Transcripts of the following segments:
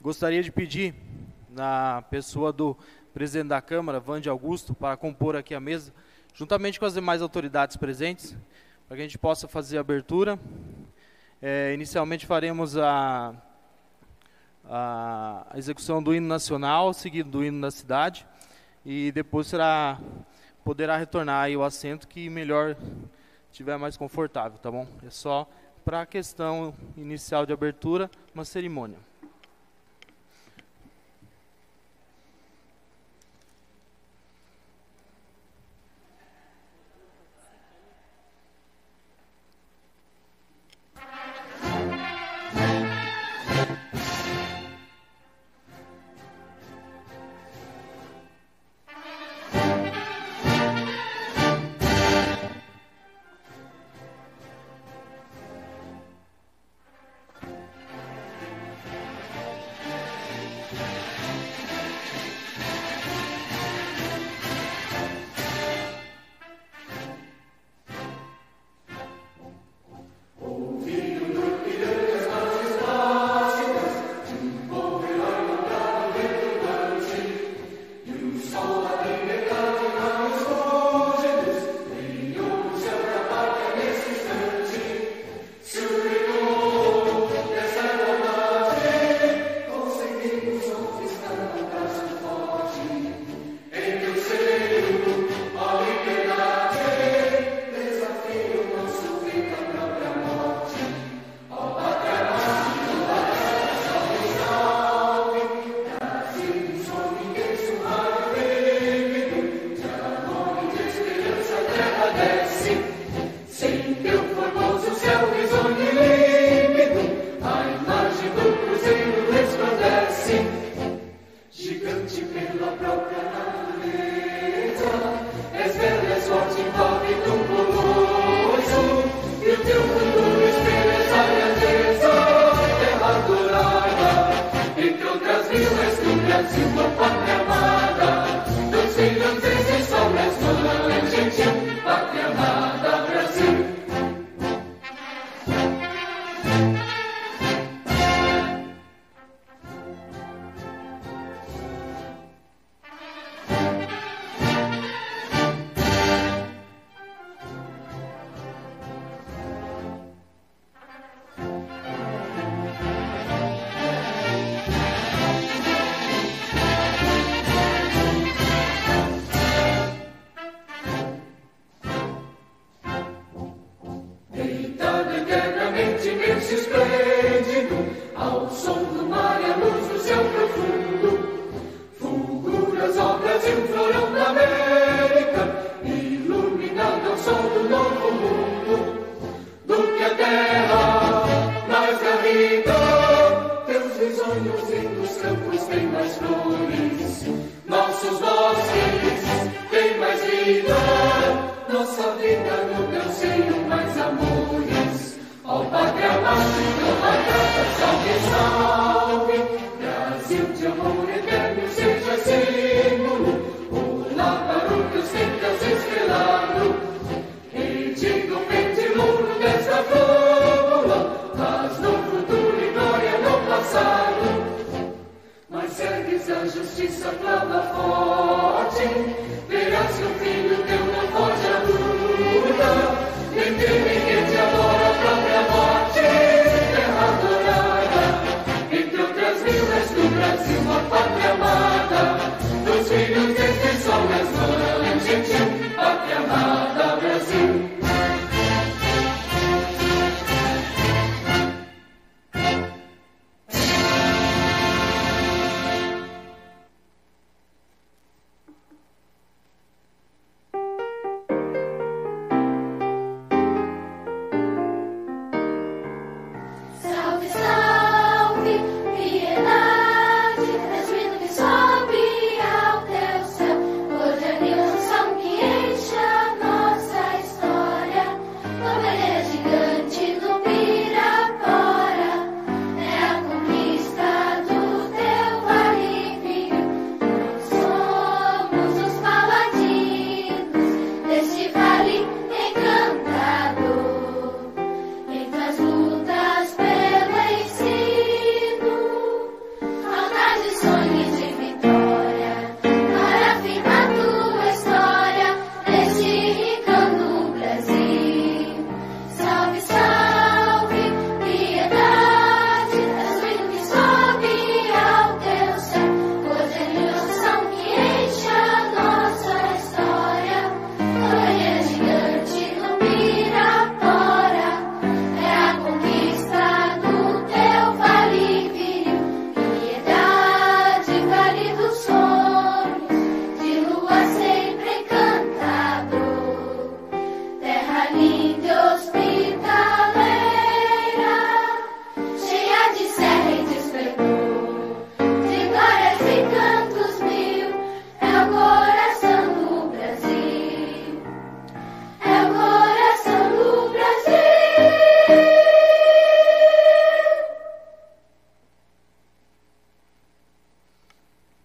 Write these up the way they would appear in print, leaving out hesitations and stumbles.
Gostaria de pedir, na pessoa do presidente da Câmara, Wande Augusto, para compor aqui a mesa, juntamente com as demais autoridades presentes, para que a gente possa fazer a abertura. Inicialmente faremos a execução do hino nacional, seguido do hino da cidade, e depois poderá retornar aí o assento que melhor estiver mais confortável, tá bom? É só para a questão inicial de abertura, uma cerimônia.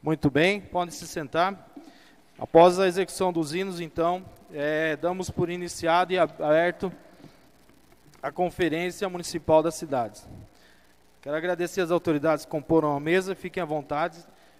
Muito bem, podem se sentar. Após a execução dos hinos, então, damos por iniciado e aberto a Conferência Municipal das Cidades. Quero agradecer às autoridades que comporam a mesa, fiquem à vontade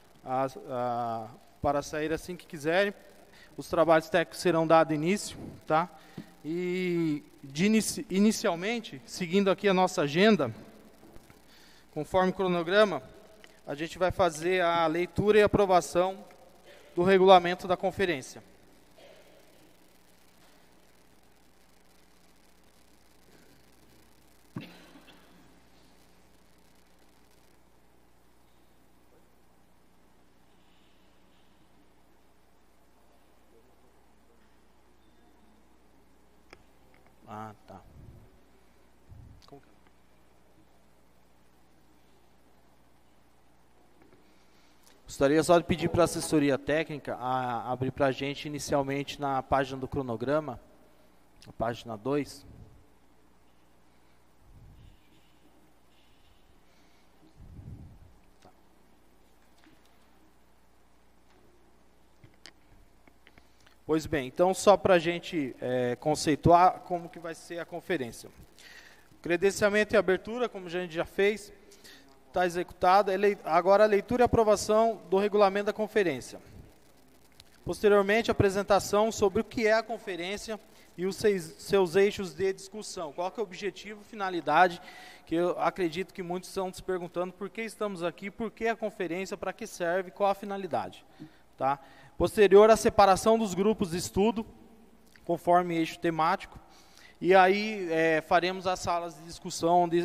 para sair assim que quiserem. Os trabalhos técnicos serão dados início, tá? E inicialmente, seguindo aqui a nossa agenda, conforme o cronograma, a gente vai fazer a leitura e aprovação do regulamento da conferência. Ah, tá. Gostaria só de pedir para a assessoria técnica abrir para a gente inicialmente na página do cronograma, a página 2. Pois bem, então só para a gente conceituar como que vai ser a conferência. Credenciamento e abertura, como a gente já fez, está executado. Agora a leitura e aprovação do regulamento da conferência. Posteriormente, a apresentação sobre o que é a conferência e os seus eixos de discussão. Qual que é o objetivo, finalidade, que eu acredito que muitos estão se perguntando por que estamos aqui, por que a conferência, para que serve, qual a finalidade. Tá? Posterior, a separação dos grupos de estudo, conforme eixo temático. E aí faremos as salas de discussão, onde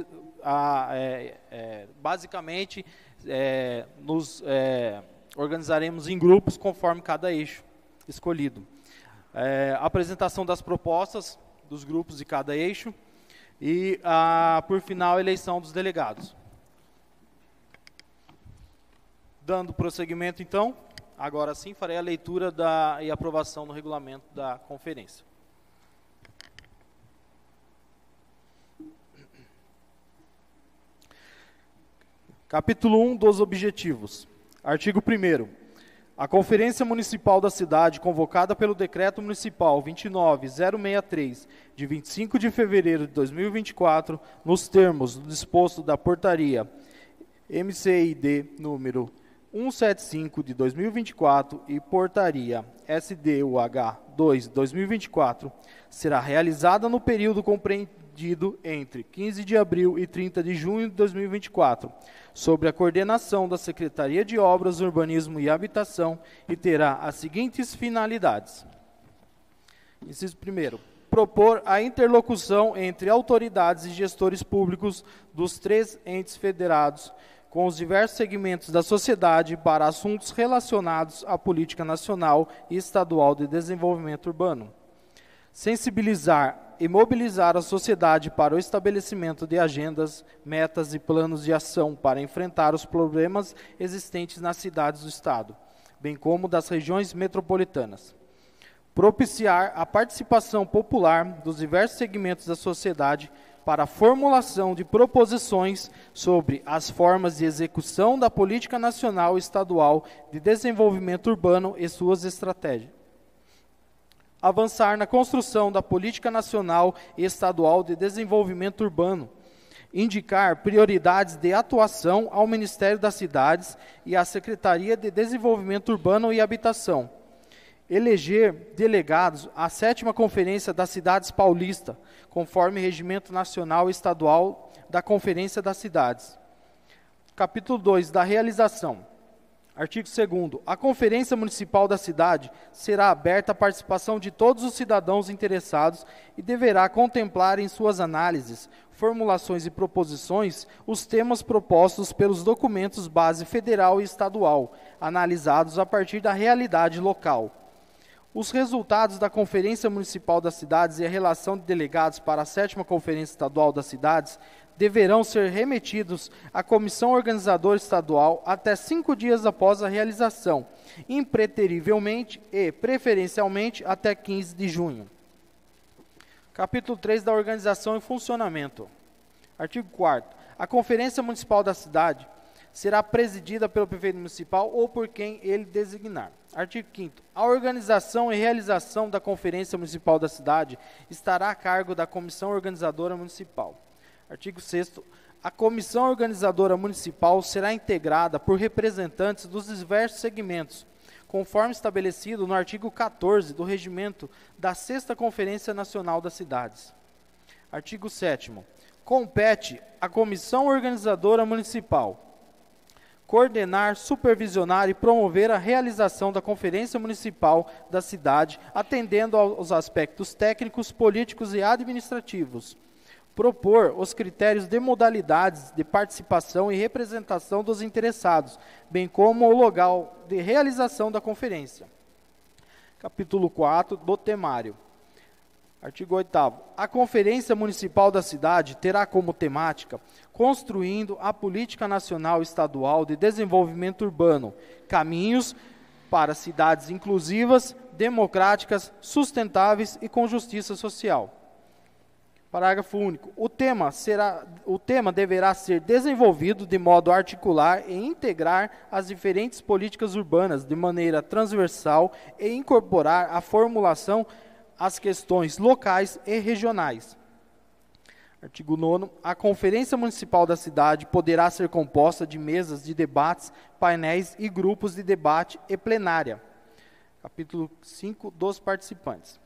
basicamente nos organizaremos em grupos conforme cada eixo escolhido. Apresentação das propostas dos grupos de cada eixo e, por final, a eleição dos delegados. Dando prosseguimento, então, agora sim farei a leitura e aprovação do regulamento da conferência. Capítulo 1 dos objetivos. Artigo 1º. A Conferência Municipal da Cidade, convocada pelo Decreto Municipal 29063, de 25 de fevereiro de 2024, nos termos do disposto da Portaria MCID número 175 de 2024 e Portaria SDUH 2 de 2024, será realizada no período compreendido entre 15 de abril e 30 de junho de 2024, sob a coordenação da Secretaria de Obras, Urbanismo e Habitação, e terá as seguintes finalidades. Inciso 1º. Propor a interlocução entre autoridades e gestores públicos dos 3 entes federados com os diversos segmentos da sociedade para assuntos relacionados à política nacional e estadual de desenvolvimento urbano. Sensibilizar e mobilizar a sociedade para o estabelecimento de agendas, metas e planos de ação para enfrentar os problemas existentes nas cidades do Estado, bem como das regiões metropolitanas. Propiciar a participação popular dos diversos segmentos da sociedade para a formulação de proposições sobre as formas de execução da política nacional e estadual de desenvolvimento urbano e suas estratégias. Avançar na construção da política nacional e estadual de desenvolvimento urbano. Indicar prioridades de atuação ao Ministério das Cidades e à Secretaria de Desenvolvimento Urbano e Habitação. Eleger delegados à 7ª Conferência das Cidades Paulista, conforme Regimento Nacional e Estadual da Conferência das Cidades. Capítulo 2, da realização. Artigo 2º. A Conferência Municipal da Cidade será aberta à participação de todos os cidadãos interessados e deverá contemplar em suas análises, formulações e proposições os temas propostos pelos documentos base federal e estadual, analisados a partir da realidade local. Os resultados da Conferência Municipal das Cidades e a relação de delegados para a 7ª Conferência Estadual das Cidades deverão ser remetidos à Comissão Organizadora Estadual até 5 dias após a realização, impreterivelmente e preferencialmente até 15 de junho. Capítulo 3 da Organização e Funcionamento. Artigo 4º. A Conferência Municipal da Cidade será presidida pelo prefeito municipal ou por quem ele designar. Artigo 5º. A organização e realização da Conferência Municipal da cidade estará a cargo da Comissão Organizadora Municipal. Artigo 6º. A Comissão Organizadora Municipal será integrada por representantes dos diversos segmentos, conforme estabelecido no artigo 14 do regimento da 6ª Conferência Nacional das Cidades. Artigo 7º. Compete à Comissão Organizadora Municipal coordenar, supervisionar e promover a realização da Conferência Municipal da cidade, atendendo aos aspectos técnicos, políticos e administrativos. Propor os critérios de modalidades de participação e representação dos interessados, bem como o local de realização da conferência. Capítulo 4 do temário. Artigo 8º. A Conferência Municipal da Cidade terá como temática construindo a Política Nacional e Estadual de Desenvolvimento Urbano, caminhos para cidades inclusivas, democráticas, sustentáveis e com justiça social. Parágrafo único. O tema deverá ser desenvolvido de modo a articular e integrar as diferentes políticas urbanas de maneira transversal e incorporar a formulação às questões locais e regionais. Artigo 9º. A Conferência Municipal da Cidade poderá ser composta de mesas de debates, painéis e grupos de debate e plenária. Capítulo 5 dos participantes.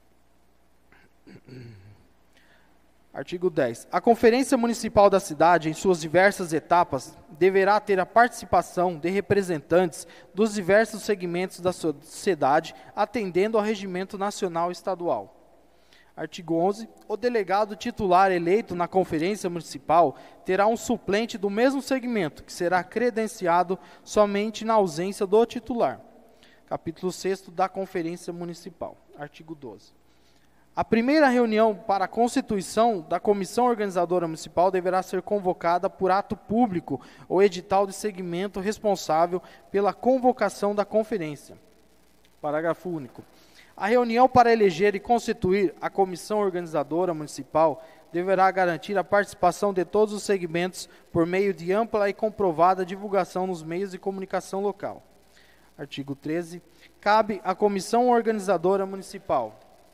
Artigo 10. A Conferência Municipal da Cidade, em suas diversas etapas, deverá ter a participação de representantes dos diversos segmentos da sociedade, atendendo ao regimento nacional e estadual. Artigo 11. O delegado titular eleito na Conferência Municipal terá um suplente do mesmo segmento, que será credenciado somente na ausência do titular. Capítulo 6º da Conferência Municipal. Artigo 12. A primeira reunião para a constituição da Comissão Organizadora Municipal deverá ser convocada por ato público ou edital de segmento responsável pela convocação da conferência. Parágrafo único. A reunião para eleger e constituir a Comissão Organizadora Municipal deverá garantir a participação de todos os segmentos por meio de ampla e comprovada divulgação nos meios de comunicação local. Artigo 13. Cabe à Comissão Organizadora Municipal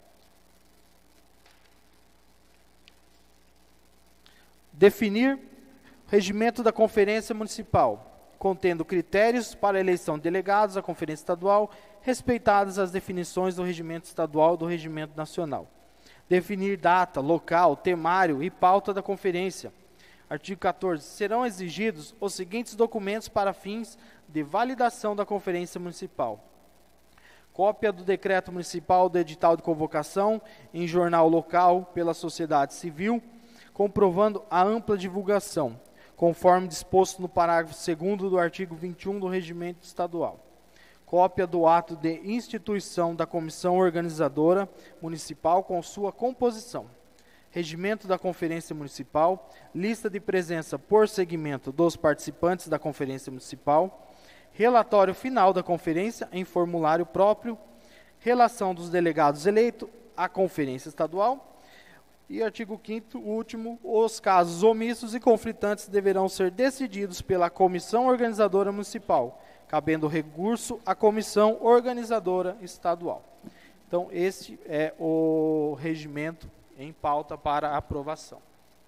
definir o regimento da Conferência Municipal, contendo critérios para a eleição de delegados à Conferência Estadual, respeitadas as definições do regimento estadual e do regimento nacional. Definir data, local, temário e pauta da conferência. Artigo 14. Serão exigidos os seguintes documentos para fins de validação da Conferência Municipal: cópia do decreto municipal do edital de convocação em jornal local pela sociedade civil, comprovando a ampla divulgação, conforme disposto no parágrafo 2º do artigo 21 do Regimento Estadual. Cópia do ato de instituição da Comissão Organizadora Municipal com sua composição. Regimento da Conferência Municipal, lista de presença por segmento dos participantes da Conferência Municipal, relatório final da conferência em formulário próprio, relação dos delegados eleitos à Conferência Estadual. E artigo 5º, último, os casos omissos e conflitantes deverão ser decididos pela Comissão Organizadora Municipal, cabendo recurso à Comissão Organizadora Estadual. Então, este é o regimento em pauta para aprovação.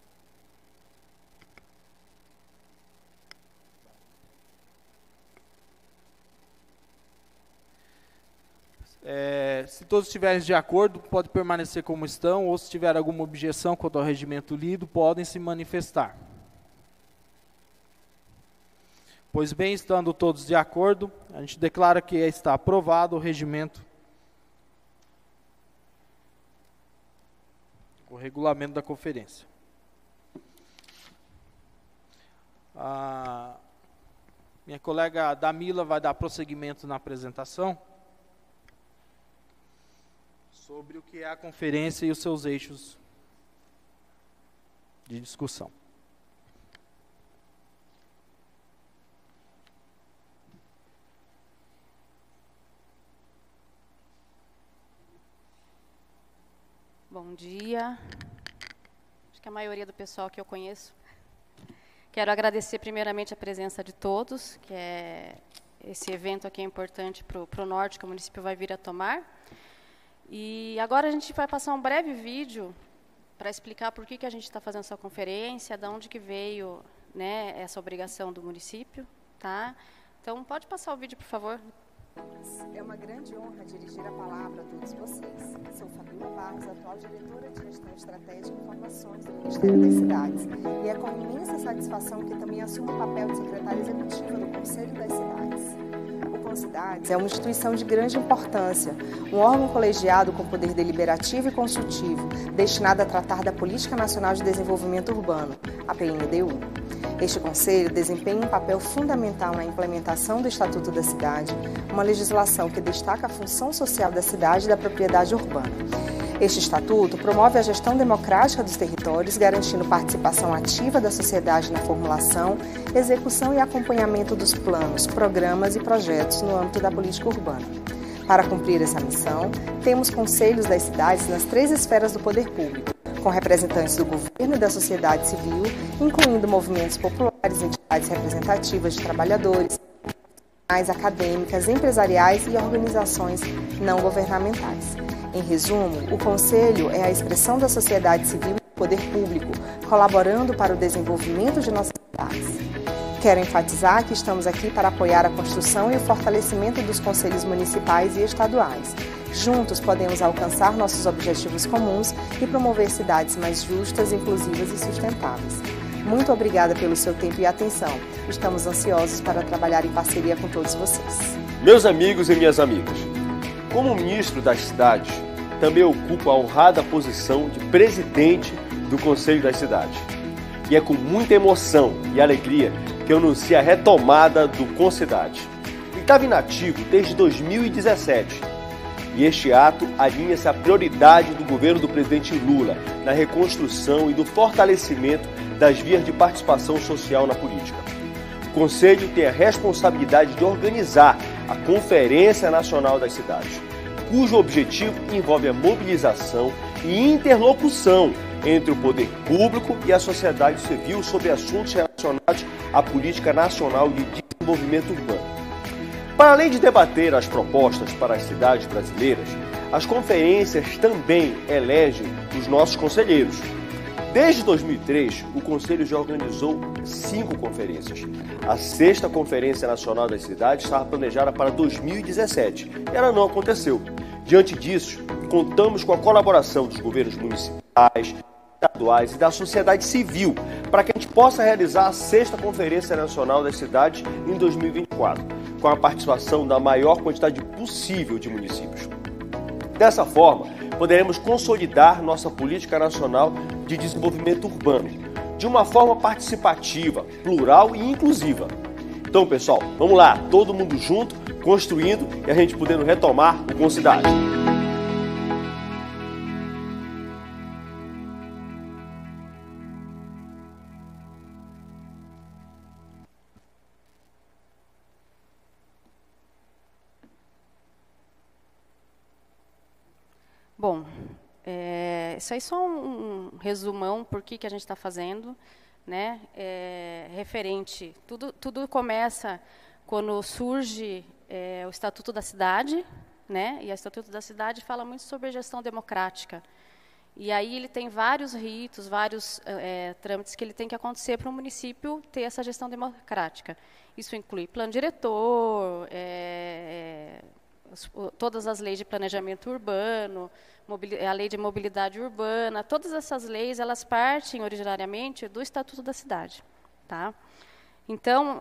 Se todos estiverem de acordo, pode permanecer como estão, ou se tiver alguma objeção quanto ao regimento lido, podem se manifestar. Pois bem, estando todos de acordo, a gente declara que está aprovado o regimento, o regulamento da conferência. A minha colega Damila vai dar prosseguimento na apresentação sobre o que é a conferência e os seus eixos de discussão. Bom dia. Acho que a maioria do pessoal que eu conheço Quero agradecer primeiramente a presença de todos, que esse evento aqui é importante para o norte, que o município vai vir a tomar. E agora a gente vai passar um breve vídeo para explicar por que a gente está fazendo essa conferência, de onde que veio, né, essa obrigação do município. Tá? Então, pode passar o vídeo, por favor. É uma grande honra dirigir a palavra a todos vocês. Sou Fabíola Barros, atual diretora de Gestão Estratégica e Informações do Ministério das Cidades. E é com imensa satisfação que também assumo o papel de secretária executiva do Conselho das Cidades. O Concidades é uma instituição de grande importância, um órgão colegiado com poder deliberativo e consultivo, destinado a tratar da Política Nacional de Desenvolvimento Urbano, a PNDU. Este Conselho desempenha um papel fundamental na implementação do Estatuto da Cidade, uma legislação que destaca a função social da cidade e da propriedade urbana. Este Estatuto promove a gestão democrática dos territórios, garantindo participação ativa da sociedade na formulação, execução e acompanhamento dos planos, programas e projetos no âmbito da política urbana. Para cumprir essa missão, temos conselhos das cidades nas 3 esferas do poder público, com representantes do governo e da sociedade civil, incluindo movimentos populares, entidades representativas de trabalhadores, acadêmicas, empresariais e organizações não governamentais. Em resumo, o Conselho é a expressão da sociedade civil e do poder público, colaborando para o desenvolvimento de nossas cidades. Quero enfatizar que estamos aqui para apoiar a construção e o fortalecimento dos conselhos municipais e estaduais. Juntos podemos alcançar nossos objetivos comuns e promover cidades mais justas, inclusivas e sustentáveis. Muito obrigada pelo seu tempo e atenção. Estamos ansiosos para trabalhar em parceria com todos vocês. Meus amigos e minhas amigas, como ministro das cidades, também ocupo a honrada posição de presidente do Conselho das Cidades. E é com muita emoção e alegria que eu anuncio a retomada do Concidade. Ele estava inativo desde 2017. E este ato alinha-se à prioridade do governo do presidente Lula na reconstrução e do fortalecimento das vias de participação social na política. O Conselho tem a responsabilidade de organizar a Conferência Nacional das Cidades, cujo objetivo envolve a mobilização e interlocução entre o poder público e a sociedade civil sobre assuntos relacionados à política nacional de desenvolvimento urbano. Para além de debater as propostas para as cidades brasileiras, as conferências também elegem os nossos conselheiros. Desde 2003, o Conselho já organizou 5 conferências. A 6ª Conferência Nacional das Cidades estava planejada para 2017 e ela não aconteceu. Diante disso, contamos com a colaboração dos governos municipais, estaduais e da sociedade civil para que a gente possa realizar a 6ª Conferência Nacional das Cidades em 2024, com a participação da maior quantidade possível de municípios. Dessa forma, poderemos consolidar nossa política nacional de desenvolvimento urbano, de uma forma participativa, plural e inclusiva. Então, pessoal, vamos lá, todo mundo junto, construindo e a gente podendo retomar o Concidade. Bom, isso aí é só um resumão por que a gente está fazendo, né? Referente, tudo começa quando surge o Estatuto da Cidade, né? E o Estatuto da Cidade fala muito sobre gestão democrática. E aí ele tem vários ritos, vários trâmites que ele tem que acontecer para o município ter essa gestão democrática. Isso inclui plano diretor, todas as leis de planejamento urbano, a lei de mobilidade urbana, todas essas leis, elas partem originariamente do Estatuto da Cidade. Tá? Então,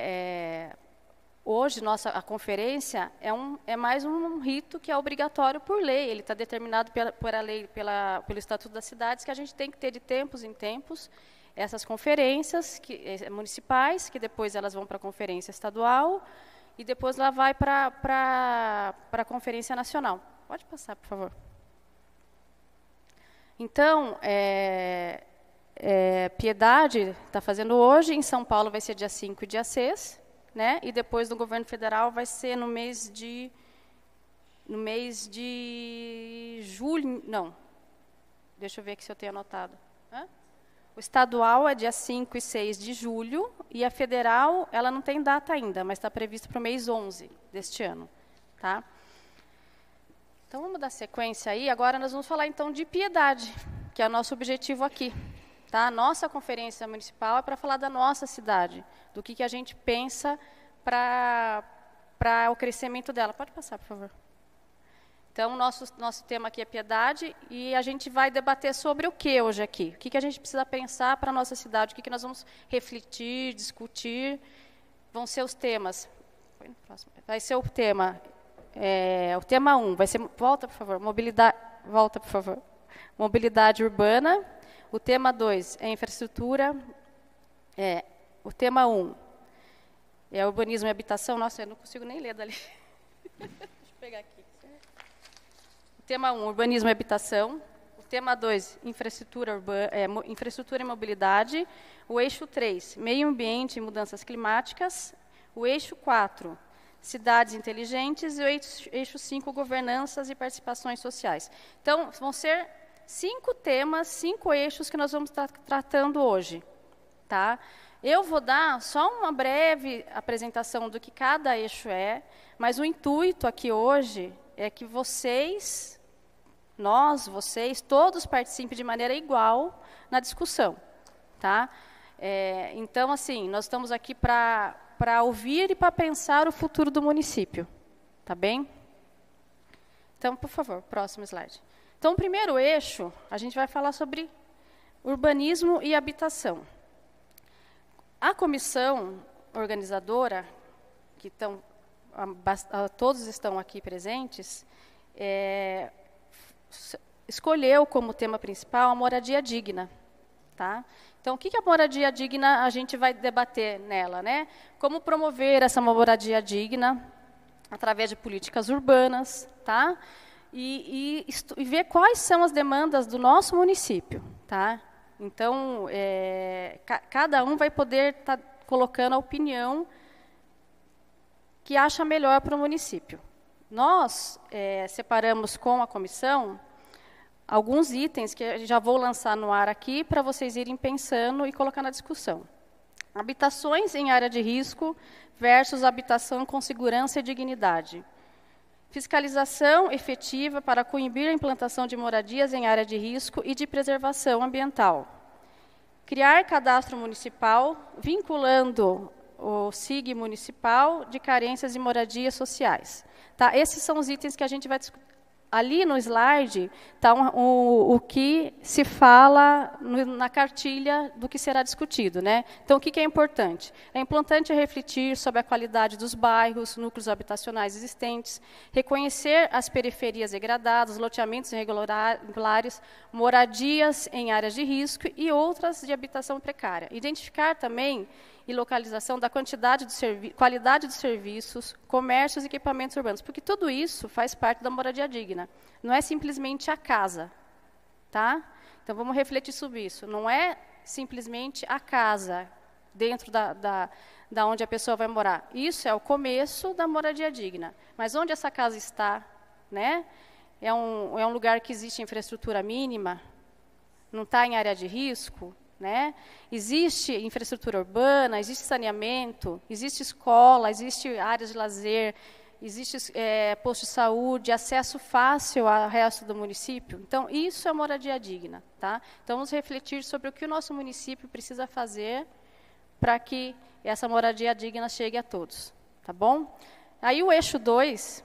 hoje, a conferência é mais um rito que é obrigatório por lei. Ele está determinado pelo Estatuto das Cidades, que a gente tem que ter de tempos em tempos essas conferências municipais, que depois elas vão para a conferência estadual, e depois ela vai para a Conferência Nacional. Pode passar, por favor. Então, Piedade está fazendo hoje, em São Paulo vai ser dia 5 e dia 6, né? E depois no governo federal vai ser no mês de julho, não, deixa eu ver aqui se eu tenho anotado. O estadual é dia 5 e 6 de julho, e a federal, ela não tem data ainda, mas está prevista para o mês 11 deste ano. Tá? Então, vamos dar sequência aí. Agora nós vamos falar, então, de piedade, que é o nosso objetivo aqui. Tá? A nossa conferência municipal é para falar da nossa cidade, do que a gente pensa para o crescimento dela. Pode passar, por favor. Então, nosso tema aqui é piedade, e a gente vai debater sobre o que hoje aqui? O que a gente precisa pensar para a nossa cidade, o que nós vamos refletir, discutir, vão ser os temas. Vai ser o tema 1, vai ser, volta, por favor, mobilidade urbana. O tema 2 é infraestrutura. O tema 1 é urbanismo e habitação. Nossa, eu não consigo nem ler dali. Deixa eu pegar aqui. Tema 1, urbanismo e habitação. O tema 2, infraestrutura e mobilidade. O eixo 3, meio ambiente e mudanças climáticas. O eixo 4, cidades inteligentes. E o eixo 5, governanças e participações sociais. Então, vão ser 5 temas, 5 eixos que nós vamos estar tratando hoje. Tá? Eu vou dar só uma breve apresentação do que cada eixo é, mas o intuito aqui hoje é que vocês, todos participem de maneira igual na discussão. Tá? Então, assim, nós estamos aqui para ouvir e para pensar o futuro do município. Tá bem? Então, por favor, próximo slide. Então, o primeiro eixo, a gente vai falar sobre urbanismo e habitação. A comissão organizadora, que todos estão aqui presentes, escolheu como tema principal a moradia digna. Tá? Então, o que a moradia digna a gente vai debater nela? Né? Como promover essa moradia digna através de políticas urbanas, tá? E ver quais são as demandas do nosso município. Tá? Então, cada um vai poder estar colocando a opinião que acha melhor para o município. Nós separamos com a comissão alguns itens que já vou lançar no ar aqui para vocês irem pensando e colocar na discussão. Habitações em área de risco versus habitação com segurança e dignidade. Fiscalização efetiva para coibir a implantação de moradias em área de risco e de preservação ambiental. Criar cadastro municipal, vinculando o SIG municipal de carências e moradias sociais. Tá? Esses são os itens que a gente vai discutir. Ali no slide está o que se fala na cartilha do que será discutido. Né? Então, o que é importante? É importante refletir sobre a qualidade dos bairros, núcleos habitacionais existentes, reconhecer as periferias degradadas, loteamentos irregulares, moradias em áreas de risco e outras de habitação precária. Identificar também e localização da quantidade de qualidade dos serviços, comércios e equipamentos urbanos, porque tudo isso faz parte da moradia digna. Não é simplesmente a casa. Tá? Então, vamos refletir sobre isso. Não é simplesmente a casa dentro da onde a pessoa vai morar. Isso é o começo da moradia digna. Mas onde essa casa está? Né? É um lugar que existe infraestrutura mínima? Não está em área de risco? Né? Existe infraestrutura urbana, existe saneamento, existe escola, existe áreas de lazer, existe posto de saúde, acesso fácil ao resto do município. Então, isso é moradia digna. Tá? Então, vamos refletir sobre o que o nosso município precisa fazer para que essa moradia digna chegue a todos. Tá bom? Aí o eixo 2,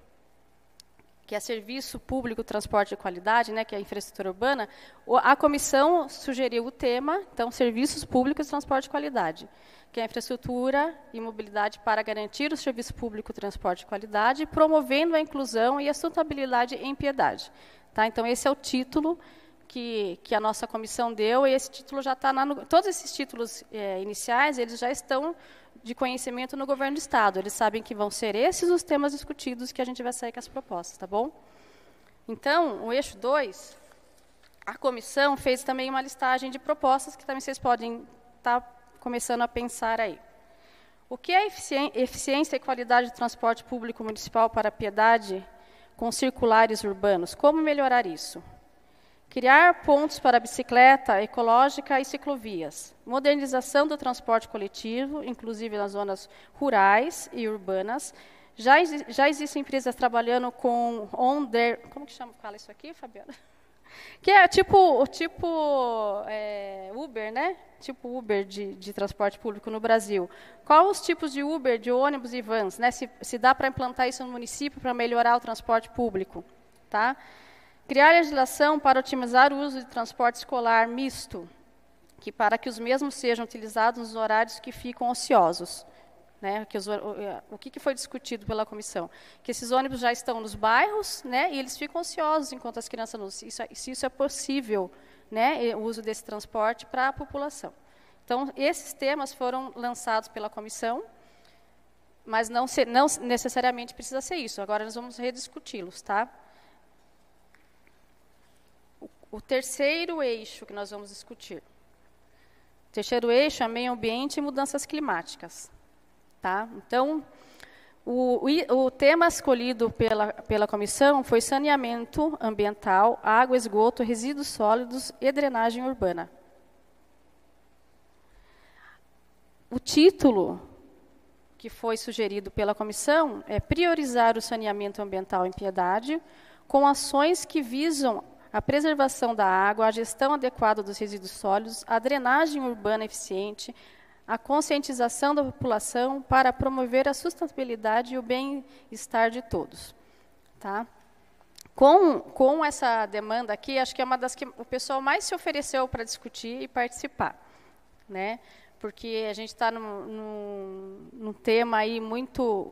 que é serviço público, transporte de qualidade, né, que é a infraestrutura urbana, a comissão sugeriu o tema, então, serviços públicos e transporte de qualidade, que é a infraestrutura e mobilidade para garantir o serviço público e transporte de qualidade, promovendo a inclusão e a sustentabilidade em piedade. Tá? Então, esse é o título que a nossa comissão deu, e esse título já está todos esses títulos iniciais, eles já estão de conhecimento no governo do Estado. Eles sabem que vão ser esses os temas discutidos que a gente vai sair com as propostas, tá bom? Então, o eixo 2, a comissão fez também uma listagem de propostas que também vocês podem estar começando a pensar aí. O que é eficiência e qualidade de transporte público municipal para a piedade com circulares urbanos? Como melhorar isso? Criar pontos para bicicleta ecológica e ciclovias. Modernização do transporte coletivo, inclusive nas zonas rurais e urbanas. Já existem empresas trabalhando com como que fala isso aqui, Fabiana? Que é tipo Uber, né? Tipo Uber de transporte público no Brasil. Quais os tipos de Uber, de ônibus e vans, né? Se dá para implantar isso no município para melhorar o transporte público, tá? Criar legislação para otimizar o uso de transporte escolar misto, para que os mesmos sejam utilizados nos horários que ficam ociosos. Né, o que foi discutido pela comissão? Que esses ônibus já estão nos bairros, né, e eles ficam ociosos enquanto as crianças não usam. Se isso é possível, né, o uso desse transporte para a população. Então, esses temas foram lançados pela comissão, mas não necessariamente precisa ser isso. Agora nós vamos rediscuti-los, tá? O terceiro eixo que nós vamos discutir. O terceiro eixo é meio ambiente e mudanças climáticas. Tá? Então, o tema escolhido pela comissão foi saneamento ambiental, água, esgoto, resíduos sólidos e drenagem urbana. O título que foi sugerido pela comissão é priorizar o saneamento ambiental em Piedade com ações que visam a preservação da água, a gestão adequada dos resíduos sólidos, a drenagem urbana eficiente, a conscientização da população para promover a sustentabilidade e o bem-estar de todos. Tá? Com essa demanda aqui, acho que é uma das que o pessoal mais se ofereceu para discutir e participar. Né? Porque a gente está num tema aí muito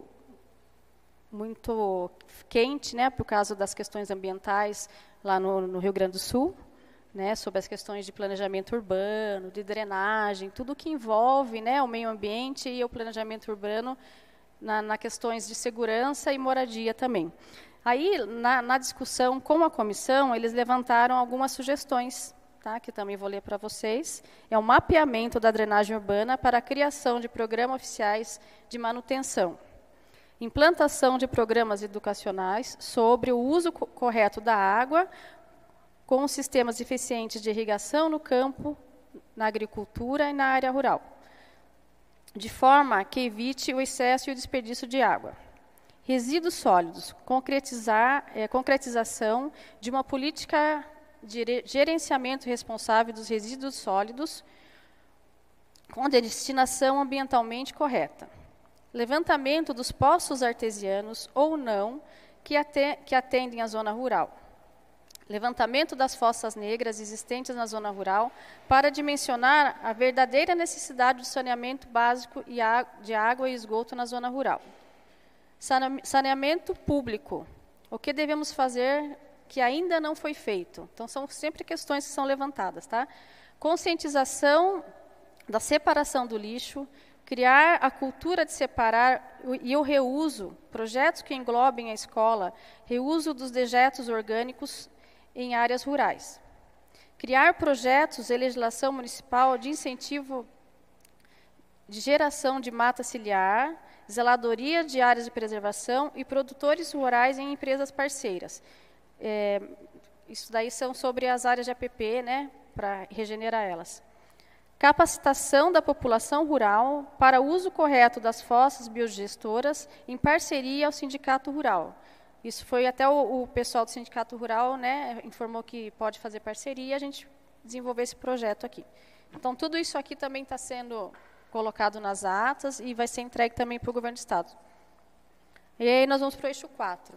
quente, né, por causa das questões ambientais lá no Rio Grande do Sul. Né, sobre as questões de planejamento urbano, de drenagem, tudo que envolve, né, o meio ambiente e o planejamento urbano na questões de segurança e moradia também. Aí, na discussão com a comissão, eles levantaram algumas sugestões, tá, que também vou ler para vocês. É o mapeamento da drenagem urbana para a criação de programas oficiais de manutenção. Implantação de programas educacionais sobre o uso correto da água, com sistemas eficientes de irrigação no campo, na agricultura e na área rural, de forma que evite o excesso e o desperdício de água. Resíduos sólidos, concretização de uma política de gerenciamento responsável dos resíduos sólidos, com destinação ambientalmente correta. Levantamento dos poços artesianos ou não que atendem à zona rural. Levantamento das fossas negras existentes na zona rural para dimensionar a verdadeira necessidade de saneamento básico de água e esgoto na zona rural. Saneamento público. O que devemos fazer que ainda não foi feito? Então, são sempre questões que são levantadas. Tá? Conscientização da separação do lixo, criar a cultura de separar e o reuso, projetos que englobem a escola, reuso dos dejetos orgânicos em áreas rurais. Criar projetos e legislação municipal de incentivo de geração de mata ciliar, zeladoria de áreas de preservação e produtores rurais em empresas parceiras. Isso daí são sobre as áreas de APP, né, para regenerar elas. Capacitação da população rural para o uso correto das fossas biodigestoras em parceria ao sindicato rural. Isso foi até o pessoal do Sindicato Rural, né, informou que pode fazer parceria e a gente desenvolver esse projeto aqui. Então, tudo isso aqui também está sendo colocado nas atas e vai ser entregue também para o Governo do Estado. E aí nós vamos para o eixo 4.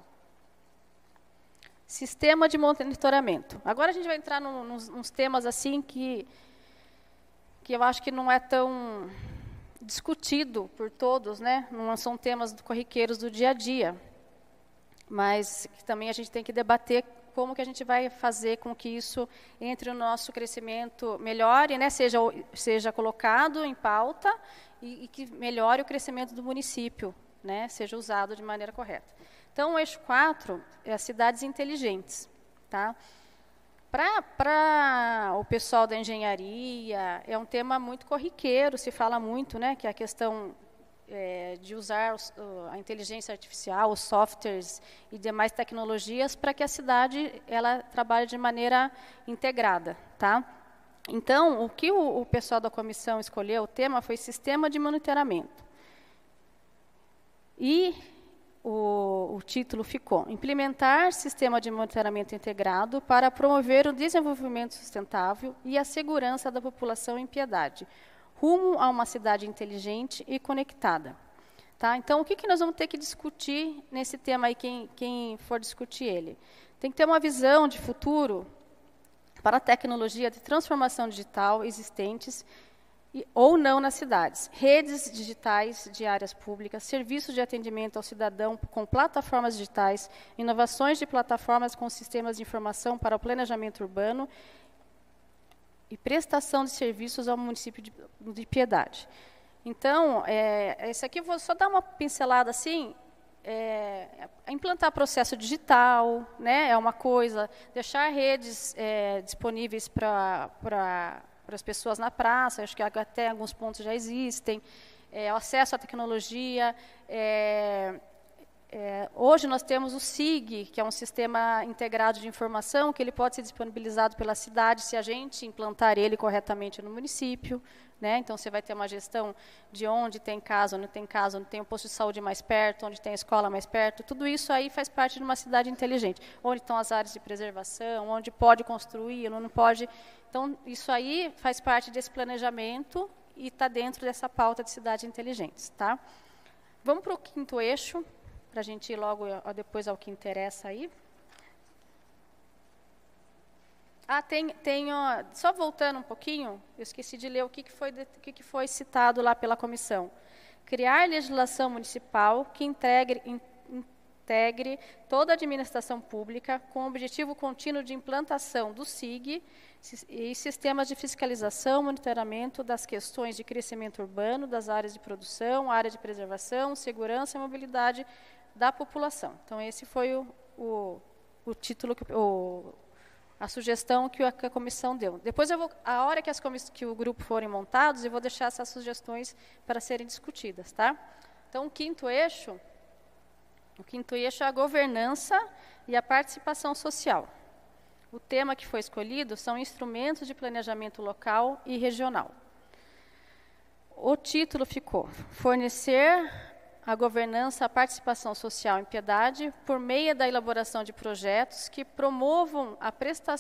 Sistema de monitoramento. Agora a gente vai entrar nos temas assim que eu acho que não é tão discutido por todos, né? Não são temas corriqueiros do dia a dia. Mas que também a gente tem que debater como que a gente vai fazer com que isso entre no nosso crescimento, melhore, né, seja colocado em pauta e que melhore o crescimento do município, né, seja usado de maneira correta. Então, o eixo 4 é as cidades inteligentes. Tá? Para o pessoal da engenharia, é um tema muito corriqueiro, se fala muito, né, que é a questão de usar a inteligência artificial, os softwares e demais tecnologias para que a cidade ela trabalhe de maneira integrada, tá? Então, o que o pessoal da comissão escolheu, o tema foi Sistema de Monitoramento. E o título ficou Implementar Sistema de Monitoramento Integrado para promover o desenvolvimento sustentável e a segurança da população em Piedade, rumo a uma cidade inteligente e conectada. Tá? Então, o que nós vamos ter que discutir nesse tema aí, quem for discutir ele? Tem que ter uma visão de futuro para a tecnologia de transformação digital existentes ou não nas cidades, redes digitais de áreas públicas, serviços de atendimento ao cidadão com plataformas digitais, inovações de plataformas com sistemas de informação para o planejamento urbano e prestação de serviços ao município de Piedade. Então, esse aqui eu vou só dar uma pincelada assim. Implantar processo digital, né, é uma coisa, deixar redes disponíveis para as pessoas na praça, acho que até alguns pontos já existem, o acesso à tecnologia. Hoje nós temos o SIG, que é um sistema integrado de informação, que ele pode ser disponibilizado pela cidade se a gente implantar ele corretamente no município. Né? Então, você vai ter uma gestão de onde tem casa, onde tem um posto de saúde mais perto, onde tem a escola mais perto. Tudo isso aí faz parte de uma cidade inteligente. Onde estão as áreas de preservação, onde pode construir, onde não pode. Então, isso aí faz parte desse planejamento e está dentro dessa pauta de cidades inteligentes. Tá? Vamos para o 5º eixo, para a gente ir logo depois ao que interessa aí. Só voltando um pouquinho, eu esqueci de ler o que foi citado lá pela comissão. Criar legislação municipal que integre toda a administração pública com o objetivo contínuo de implantação do SIG e sistemas de fiscalização, monitoramento das questões de crescimento urbano, das áreas de produção, área de preservação, segurança e mobilidade da população. Então, esse foi o título a sugestão que a comissão deu. Depois, a hora que o grupo forem montados, eu vou deixar essas sugestões para serem discutidas. Tá? Então, o 5º eixo é a governança e a participação social. O tema que foi escolhido são instrumentos de planejamento local e regional. O título ficou Fornecer a governança, a participação social em Piedade por meio da elaboração de projetos que promovam a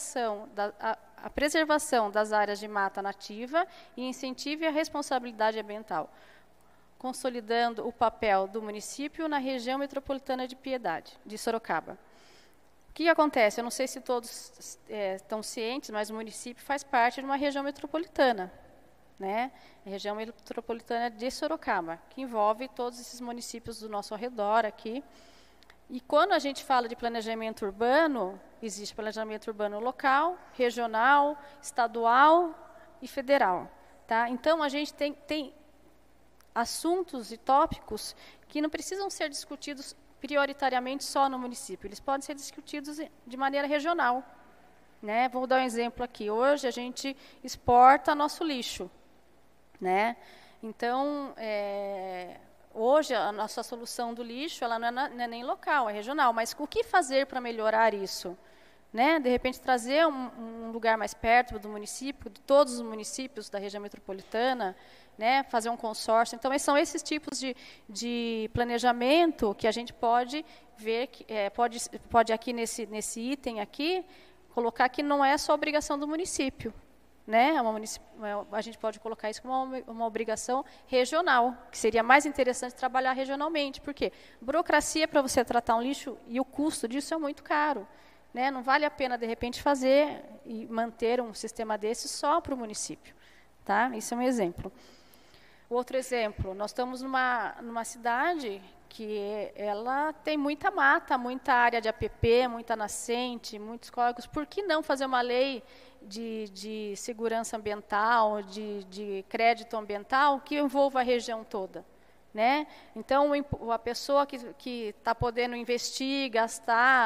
preservação das áreas de mata nativa e incentive a responsabilidade ambiental, consolidando o papel do município na região metropolitana de Piedade, de Sorocaba. O que acontece? Eu não sei se todos estão cientes, mas o município faz parte de uma região metropolitana. Né? A região metropolitana de Sorocaba, que envolve todos esses municípios do nosso arredor aqui. E quando a gente fala de planejamento urbano, existe planejamento urbano local, regional, estadual e federal. Tá? Então, a gente tem assuntos e tópicos que não precisam ser discutidos prioritariamente só no município, eles podem ser discutidos de maneira regional. Né? Vou dar um exemplo aqui. Hoje, a gente exporta nosso lixo. Né? Então, hoje, a nossa solução do lixo ela não é nem local, é regional. Mas o que fazer para melhorar isso? Né? De repente, trazer um lugar mais perto do município, de todos os municípios da região metropolitana, né? Fazer um consórcio. Então, são esses tipos de planejamento que a gente pode ver, pode aqui nesse item aqui, colocar que não é só obrigação do município. Né? A gente pode colocar isso como uma obrigação regional, que seria mais interessante trabalhar regionalmente. Por quê? Burocracia para você tratar um lixo e o custo disso é muito caro. Né? Não vale a pena, de repente, fazer e manter um sistema desse só para o município. Tá? Isso é um exemplo. Outro exemplo, nós estamos numa cidade que ela tem muita mata, muita área de APP, muita nascente, muitos córregos. Por que não fazer uma lei de segurança ambiental, de crédito ambiental, que envolva a região toda? Né? Então, a pessoa que está podendo investir, gastar,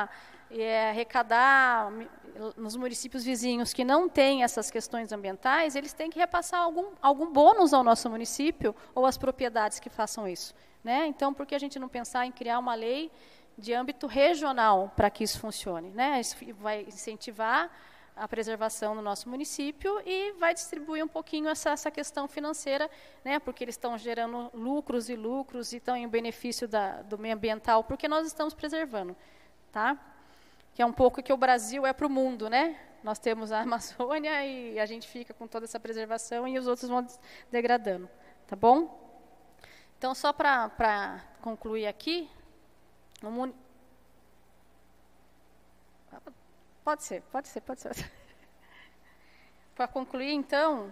arrecadar nos municípios vizinhos que não têm essas questões ambientais, eles têm que repassar algum bônus ao nosso município ou às propriedades que façam isso, né? Então, por que a gente não pensar em criar uma lei de âmbito regional para que isso funcione, né? Isso vai incentivar a preservação no nosso município e vai distribuir um pouquinho essa questão financeira, né? Porque eles estão gerando lucros e estão em benefício do meio ambiental, porque nós estamos preservando, tá? Que é um pouco que o Brasil é para o mundo, né? Nós temos a Amazônia e a gente fica com toda essa preservação e os outros vão degradando, tá bom? Então, só para concluir aqui, pode ser. Para concluir, então,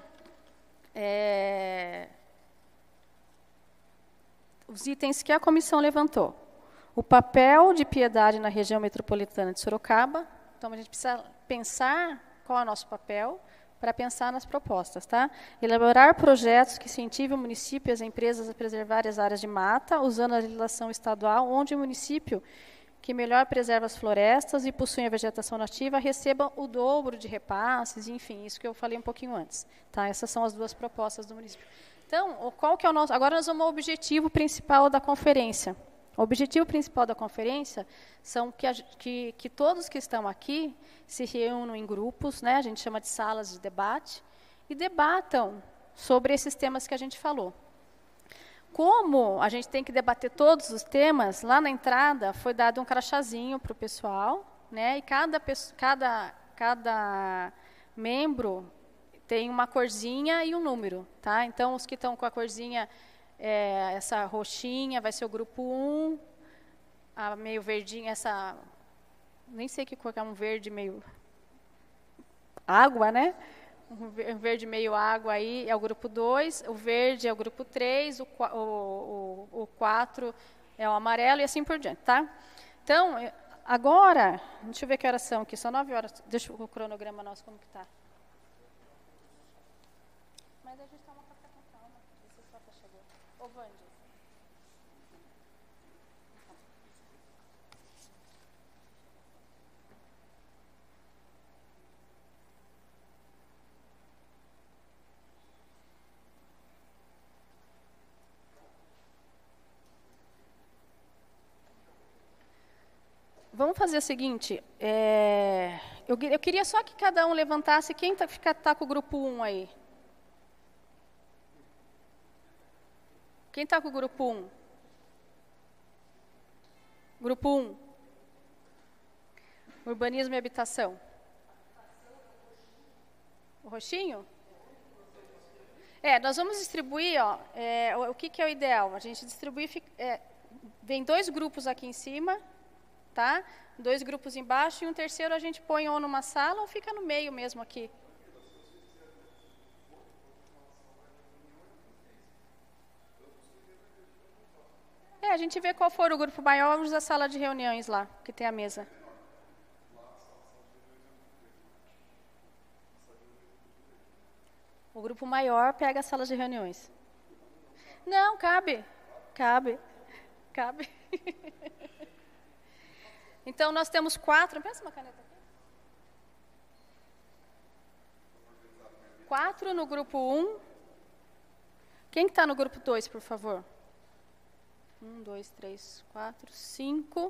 os itens que a comissão levantou. O papel de Piedade na região metropolitana de Sorocaba. Então, a gente precisa pensar qual é o nosso papel para pensar nas propostas, tá? Elaborar projetos que incentivem o município e as empresas a preservar as áreas de mata, usando a legislação estadual, onde o município que melhor preserva as florestas e possui a vegetação nativa receba o dobro de repasses, enfim, isso que eu falei um pouquinho antes, tá? Essas são as duas propostas do município. Então, qual que é o nosso... Agora nós vamos ao objetivo principal da conferência. O objetivo principal da conferência são que todos que estão aqui se reúnam em grupos, né, a gente chama de salas de debate, e debatam sobre esses temas que a gente falou. Como a gente tem que debater todos os temas, lá na entrada foi dado um crachazinho para o pessoal, né, e cada membro tem uma corzinha e um número, tá? Então, os que estão com a corzinha... essa roxinha vai ser o grupo 1, a meio verdinha, essa... Nem sei que cor é, um verde meio... água, né? Um verde meio água aí é o grupo 2, o verde é o grupo 3, o 4 é o amarelo e assim por diante, tá? Então, agora... Deixa eu ver que horas são aqui, são 9 horas. Deixa o cronograma nosso como que tá. Mas a gente toma café com calma. Ô, Vande. Vamos fazer o seguinte, eu queria só que cada um levantasse, quem tá com o grupo 1 aí? Quem está com o grupo 1? Grupo 1. Urbanismo e habitação. O roxinho? Nós vamos distribuir, ó, o que é o ideal? A gente distribui, vem 2 grupos aqui em cima, tá? 2 grupos embaixo e um terceiro a gente põe ou numa sala ou fica no meio mesmo aqui. A gente vê qual for o grupo maior, vamos usar a sala de reuniões lá, que tem a mesa. O grupo maior pega a sala de reuniões. Não, cabe. Então, nós temos 4... Peça uma caneta aqui. 4 no grupo 1. Quem está no grupo 2, por favor? 1, 2, 3, 4, 5.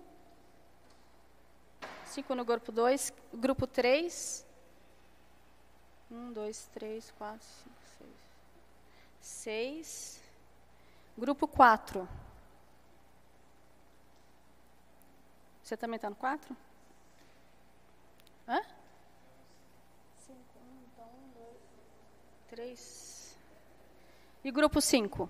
5 no grupo 2. Grupo 3. 1, 2, 3, 4, 5, 6. 6. Grupo 4. Você também está no 4? Hã? 5. 1, 2, 3. E grupo 5?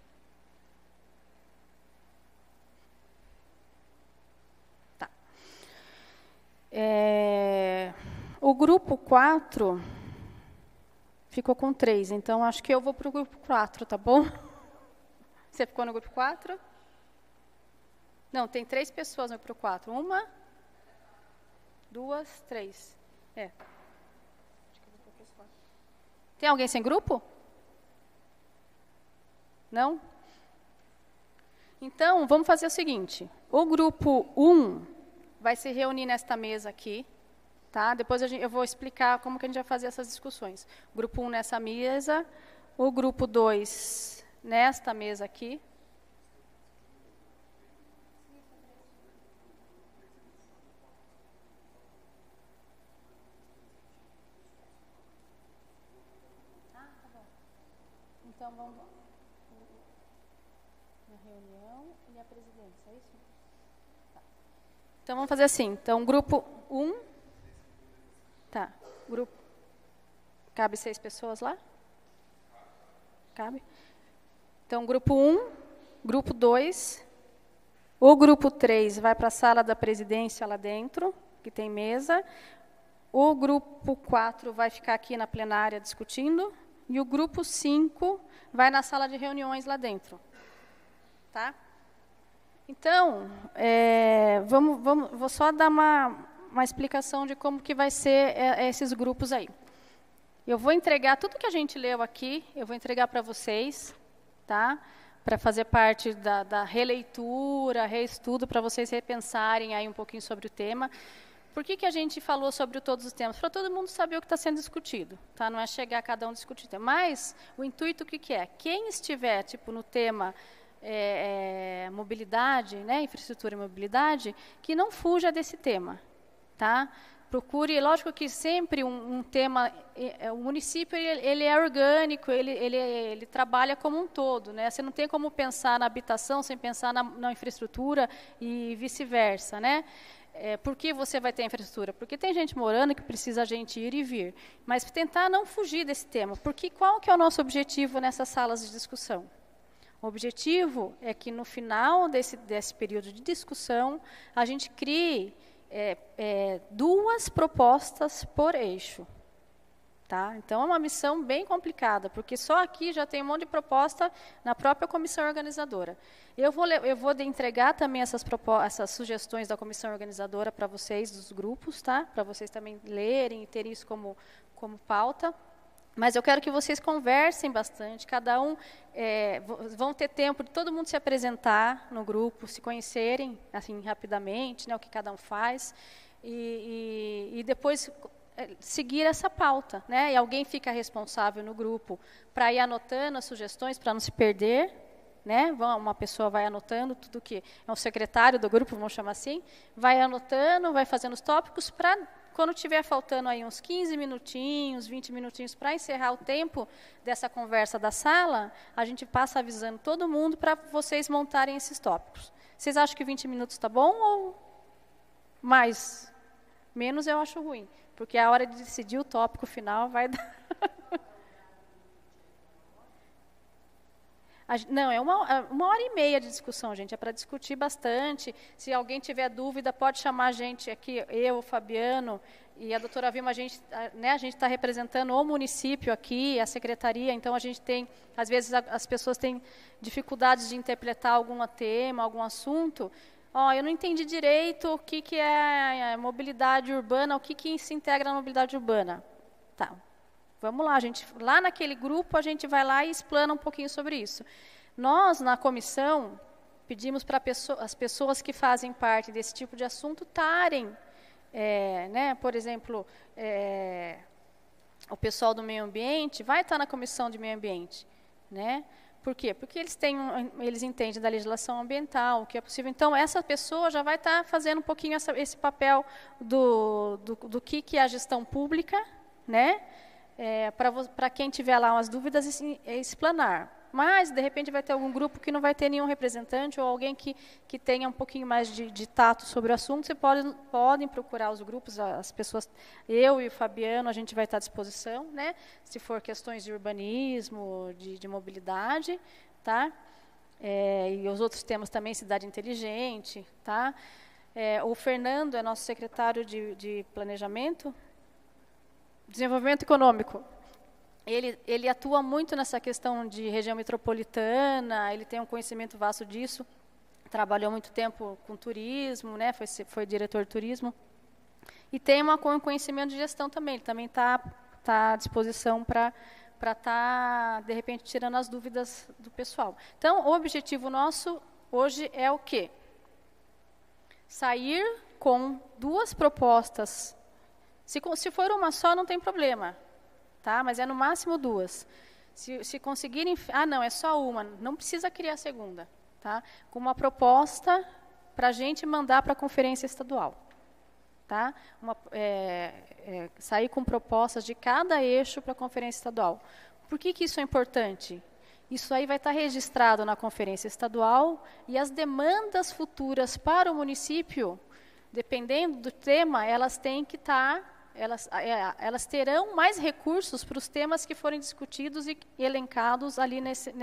O grupo 4 ficou com 3, então acho que eu vou para o grupo 4, tá bom? Você ficou no grupo 4? Não, tem 3 pessoas no grupo 4. 1, 2, 3. Tem alguém sem grupo? Não? Então, vamos fazer o seguinte. O grupo 1... vai se reunir nesta mesa aqui, tá? Depois eu vou explicar como que a gente vai fazer essas discussões. O grupo 1 nessa mesa, o grupo 2 nesta mesa aqui. Então, vamos na reunião e a presidência, é isso? Tá. Então, vamos fazer assim. Então, grupo 1. Tá. Grupo. Cabe 6 pessoas lá? Cabe? Então, grupo 1, grupo 2. O grupo 3 vai para a sala da presidência lá dentro, que tem mesa. O grupo 4 vai ficar aqui na plenária discutindo. E o grupo 5 vai na sala de reuniões lá dentro. Tá? Então, vou só dar uma explicação de como que vai ser esses grupos aí. Eu vou entregar tudo que a gente leu aqui, eu vou entregar para vocês, tá? Para fazer parte da releitura, reestudo, para vocês repensarem aí um pouquinho sobre o tema. Por que a gente falou sobre todos os temas? Para todo mundo saber o que está sendo discutido, tá? Não é chegar cada um discutir. Mas o intuito o que é? Quem estiver tipo no tema mobilidade, né, infraestrutura e mobilidade, que não fuja desse tema, tá? Procure, lógico que sempre um tema, o município ele é orgânico, ele trabalha como um todo, né? Você não tem como pensar na habitação sem pensar na infraestrutura e vice-versa, né? Por que você vai ter infraestrutura? Porque tem gente morando que precisa a gente ir e vir. Mas tentar não fugir desse tema. Porque qual que é o nosso objetivo nessas salas de discussão? O objetivo é que no final desse período de discussão, a gente crie 2 propostas por eixo. Tá? Então, é uma missão bem complicada, porque só aqui já tem um monte de proposta na própria comissão organizadora. Eu vou entregar também essas sugestões da comissão organizadora para vocês, dos grupos, tá? Para vocês também lerem e terem isso como pauta. Mas eu quero que vocês conversem bastante, cada um vão ter tempo de todo mundo se apresentar no grupo, se conhecerem assim rapidamente, né, o que cada um faz, e depois seguir essa pauta, né? E alguém fica responsável no grupo para ir anotando as sugestões, para não se perder, né? Uma pessoa vai anotando tudo que é o secretário do grupo, vamos chamar assim, vai anotando, vai fazendo os tópicos para quando tiver faltando aí uns 15 minutinhos, 20 minutinhos para encerrar o tempo dessa conversa da sala, a gente passa avisando todo mundo para vocês montarem esses tópicos. Vocês acham que 20 minutos está bom ou mais? Menos eu acho ruim, porque a hora de decidir o tópico final vai dar... Não, é 1h30 de discussão, gente, é para discutir bastante. Se alguém tiver dúvida, pode chamar a gente aqui, eu, o Fabiano e a doutora Vilma, a gente está representando o município aqui, a secretaria, então a gente tem, às vezes as pessoas têm dificuldades de interpretar algum tema, algum assunto. Eu não entendi direito o que é mobilidade urbana, o que se integra na mobilidade urbana. Tá. Vamos lá, lá naquele grupo a gente vai lá e explana um pouquinho sobre isso. Nós, na comissão, pedimos para as pessoas que fazem parte desse tipo de assunto estarem, né, por exemplo, o pessoal do meio ambiente vai estar na comissão de meio ambiente, né? Por quê? Porque eles entendem da legislação ambiental, o que é possível. Então, essa pessoa já vai estar fazendo um pouquinho esse papel do que é a gestão pública, né? Para quem tiver lá umas dúvidas, explanar. Mas, de repente, vai ter algum grupo que não vai ter nenhum representante ou alguém que tenha um pouquinho mais de tato sobre o assunto. Vocês podem procurar os grupos, as pessoas, eu e o Fabiano, a gente vai estar à disposição, né? Se for questões de urbanismo, de mobilidade, tá? E os outros temas também, cidade inteligente, tá? O Fernando é nosso secretário de planejamento, desenvolvimento econômico. Ele atua muito nessa questão de região metropolitana, ele tem um conhecimento vasto disso, trabalhou muito tempo com turismo, né, foi diretor de turismo, e tem um conhecimento de gestão também, ele também está à disposição para estar, de repente, tirando as dúvidas do pessoal. Então, o objetivo nosso hoje é o quê? sair com 2 propostas. Se for uma só, não tem problema, tá? Mas é no máximo 2. Se conseguirem... não, é só uma, não precisa criar a segunda, tá? Com uma proposta para a gente mandar para a conferência estadual, tá? Sair com propostas de cada eixo para a conferência estadual. Por que isso é importante? Isso aí vai estar registrado na conferência estadual e as demandas futuras para o município, dependendo do tema, elas têm que estar... Elas terão mais recursos para os temas que forem discutidos e elencados ali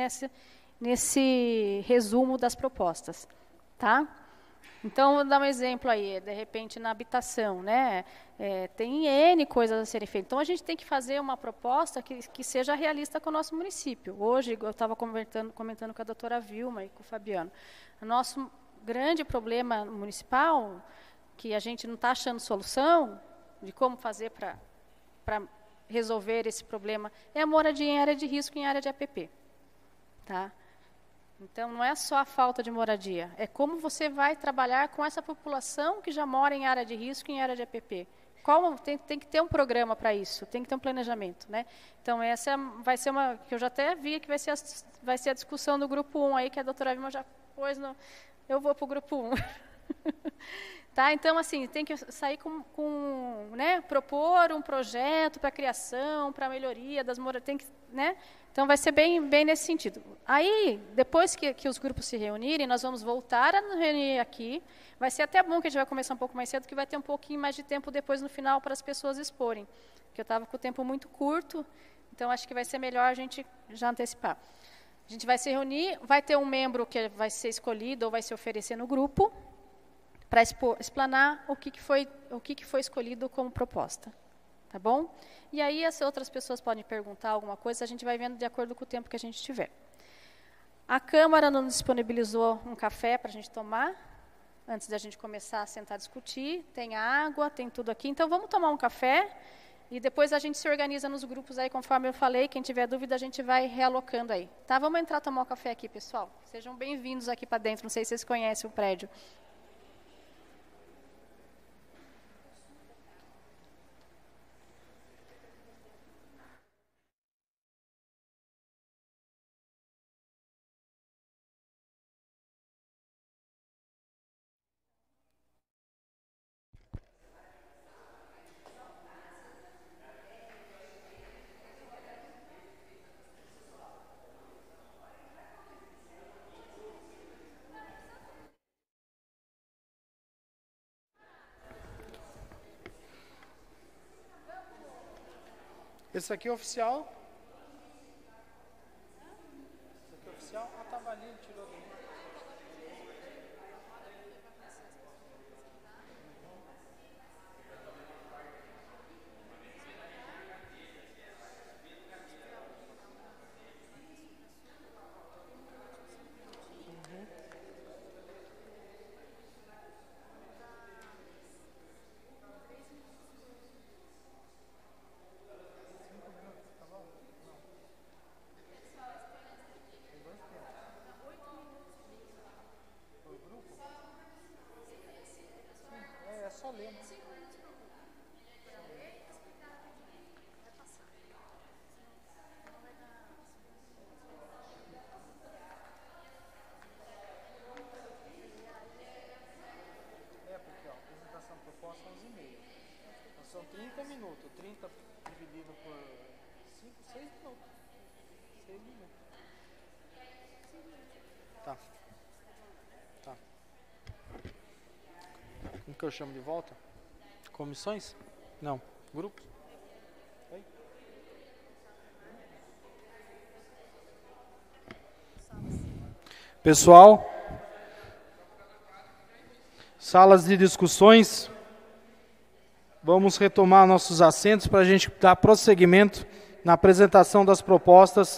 nesse resumo das propostas, tá? Então, vou dar um exemplo aí, de repente, na habitação, né? Tem N coisas a serem feitas. Então, a gente tem que fazer uma proposta que seja realista com o nosso município. Hoje, eu estava comentando com a doutora Vilma e com o Fabiano. O nosso grande problema municipal, que a gente não está achando solução, de como fazer para resolver esse problema, é a moradia em área de risco, em área de APP. Tá? Então, não é só a falta de moradia, é como você vai trabalhar com essa população que já mora em área de risco, em área de APP. Tem que ter um programa para isso, tem que ter um planejamento. Né? Então, essa vai ser uma, que eu já até vi que vai ser a discussão do grupo 1, aí, que a doutora Vilma já pôs no... Eu vou para o grupo 1. Tá? Então, assim, tem que sair né, propor um projeto para a criação, para a melhoria das moradias, né? Então, vai ser bem nesse sentido. Aí, depois que os grupos se reunirem, nós vamos voltar a nos reunir aqui. Vai ser até bom que a gente vai começar um pouco mais cedo, que vai ter um pouquinho mais de tempo depois, no final, para as pessoas exporem. Porque eu estava com o tempo muito curto, então acho que vai ser melhor a gente já antecipar. A gente vai se reunir, vai ter um membro que vai ser escolhido ou vai se oferecer no grupo, para explanar o que foi escolhido como proposta. Tá bom? E aí as outras pessoas podem perguntar alguma coisa, a gente vai vendo de acordo com o tempo que a gente tiver. A Câmara nos disponibilizou um café para a gente tomar, antes da gente começar a sentar a discutir. Tem água, tem tudo aqui. Então, vamos tomar um café e depois a gente se organiza nos grupos aí, conforme eu falei. Quem tiver dúvida, a gente vai realocando aí. Tá? Vamos entrar tomar um café aqui, pessoal. Sejam bem-vindos aqui para dentro. Não sei se vocês conhecem o prédio. Esse aqui é oficial? Esse aqui é oficial? Ah, tava ali, ele tirou dali. Só ler, né? Porque, ó, apresentação proposta 11h30. Então, são 30 minutos. 30 dividido por 5, 6 minutos. 6 minutos. Tá. Tá. Como que eu chamo de volta? Comissões? Não. Grupos? Oi? Pessoal, salas de discussões. Vamos retomar nossos assentos para a gente dar prosseguimento na apresentação das propostas.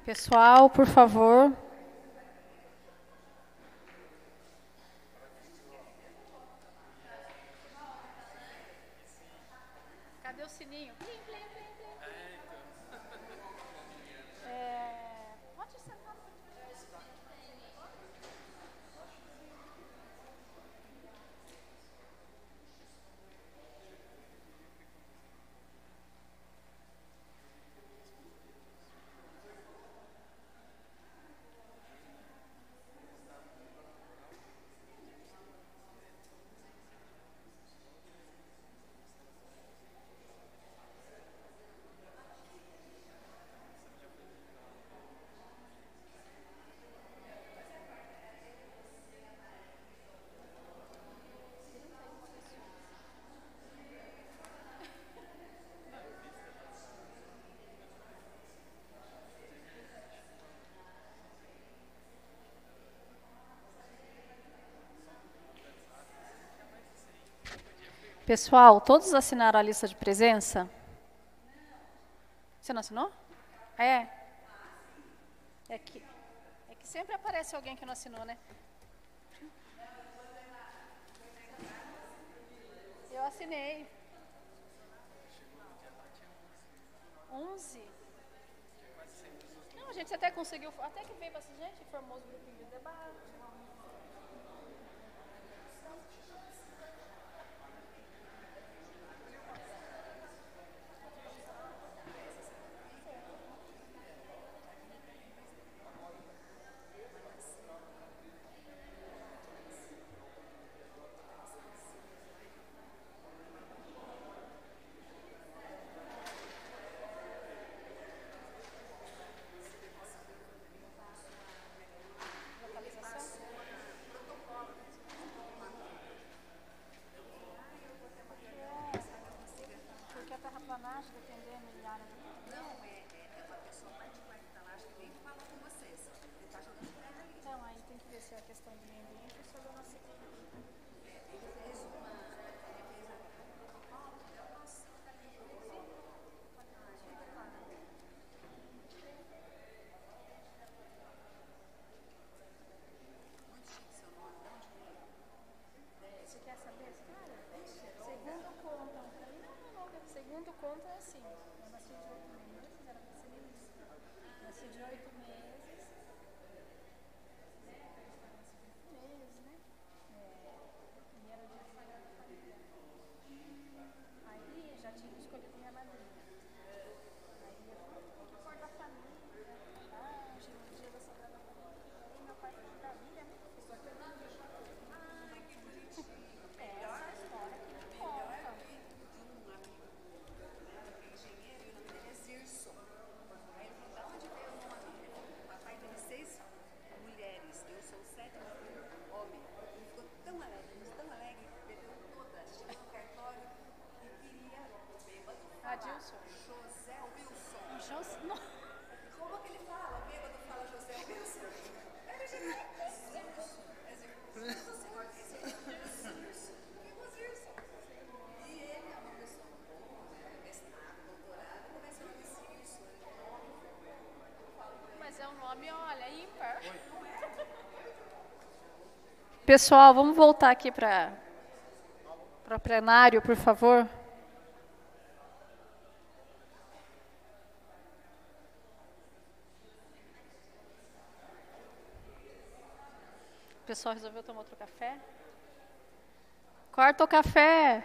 Pessoal, por favor. Cadê o sininho? Plim, plim, plim, plim. Pode sentar. Pessoal, todos assinaram a lista de presença? Você não assinou? É. É que sempre aparece alguém que não assinou, né? Eu assinei. 11? Não, a gente até conseguiu, até que veio bastante gente, formou os grupinhos de debate. Segundo conta é assim, eu nasci de 8 meses, era para ser ministra. Nasci de 8 meses, né? E era o dia sagrado da família. Aí já tinha escolhido minha madrinha. Aí eu falei, tem que pôr da família, no dia da Sagrada Família. Aí meu pai falou, Davília, né? Pessoa que eu não vi. Ai, que bonitinho. Essa história que me conta. Adilson. José Wilson. Não. Como que ele fala? O bêbado fala José Wilson. Ele já E ele é uma pessoa boa, mestrado, doutorado, começou a dizer isso. Mas é um nome, olha, ímpar. Pessoal, vamos voltar aqui para o plenário, por favor. O pessoal resolveu tomar outro café? Corta o café!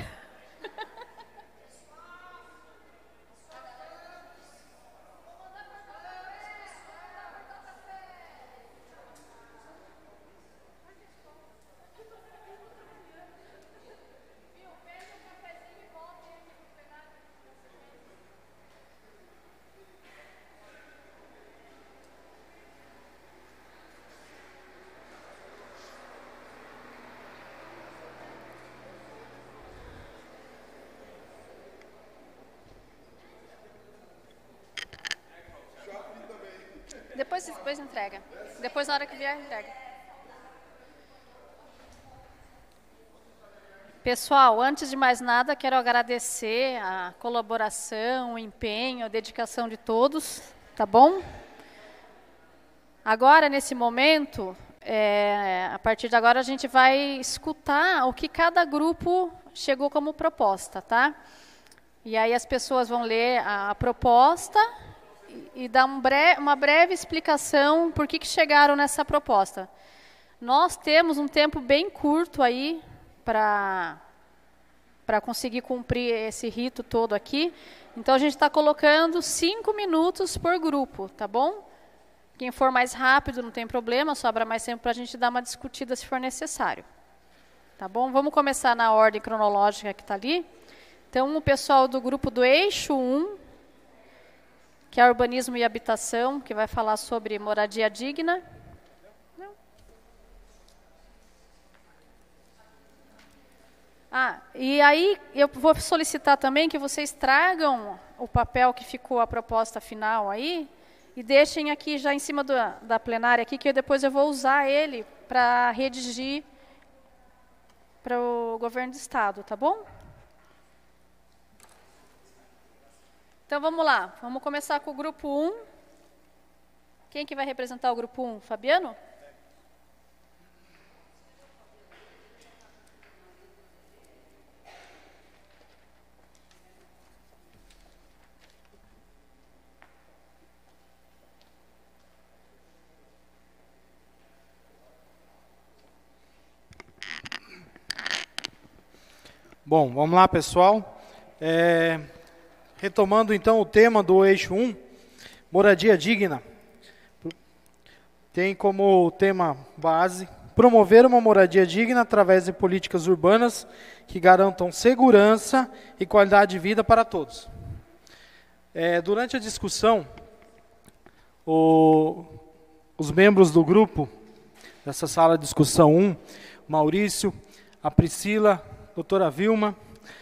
Depois entrega. Depois, na hora que vier, entrega. Pessoal, antes de mais nada, quero agradecer a colaboração, o empenho, a dedicação de todos, tá bom? Agora, nesse momento, a partir de agora, a gente vai escutar o que cada grupo chegou como proposta, tá? E aí as pessoas vão ler a proposta e dar uma breve explicação por que chegaram nessa proposta. Nós temos um tempo bem curto aí para conseguir cumprir esse rito todo aqui. Então, a gente está colocando 5 minutos por grupo, tá bom? Quem for mais rápido, não tem problema, sobra mais tempo para a gente dar uma discutida se for necessário. Tá bom? Vamos começar na ordem cronológica que está ali. Então, o pessoal do grupo do Eixo 1, que é Urbanismo e Habitação, que vai falar sobre moradia digna. E aí eu vou solicitar também que vocês tragam o papel que ficou a proposta final aí e deixem aqui já em cima da plenária aqui, que depois eu vou usar ele para redigir para o governo do estado, tá bom? Então vamos lá, vamos começar com o grupo 1. Quem que vai representar o grupo 1? Fabiano? Bom, vamos lá, pessoal. Retomando, então, o tema do Eixo 1, moradia digna. Tem como tema base promover uma moradia digna através de políticas urbanas que garantam segurança e qualidade de vida para todos. Durante a discussão, os membros do grupo, dessa sala de discussão 1, Maurício, a Priscila, doutora Vilma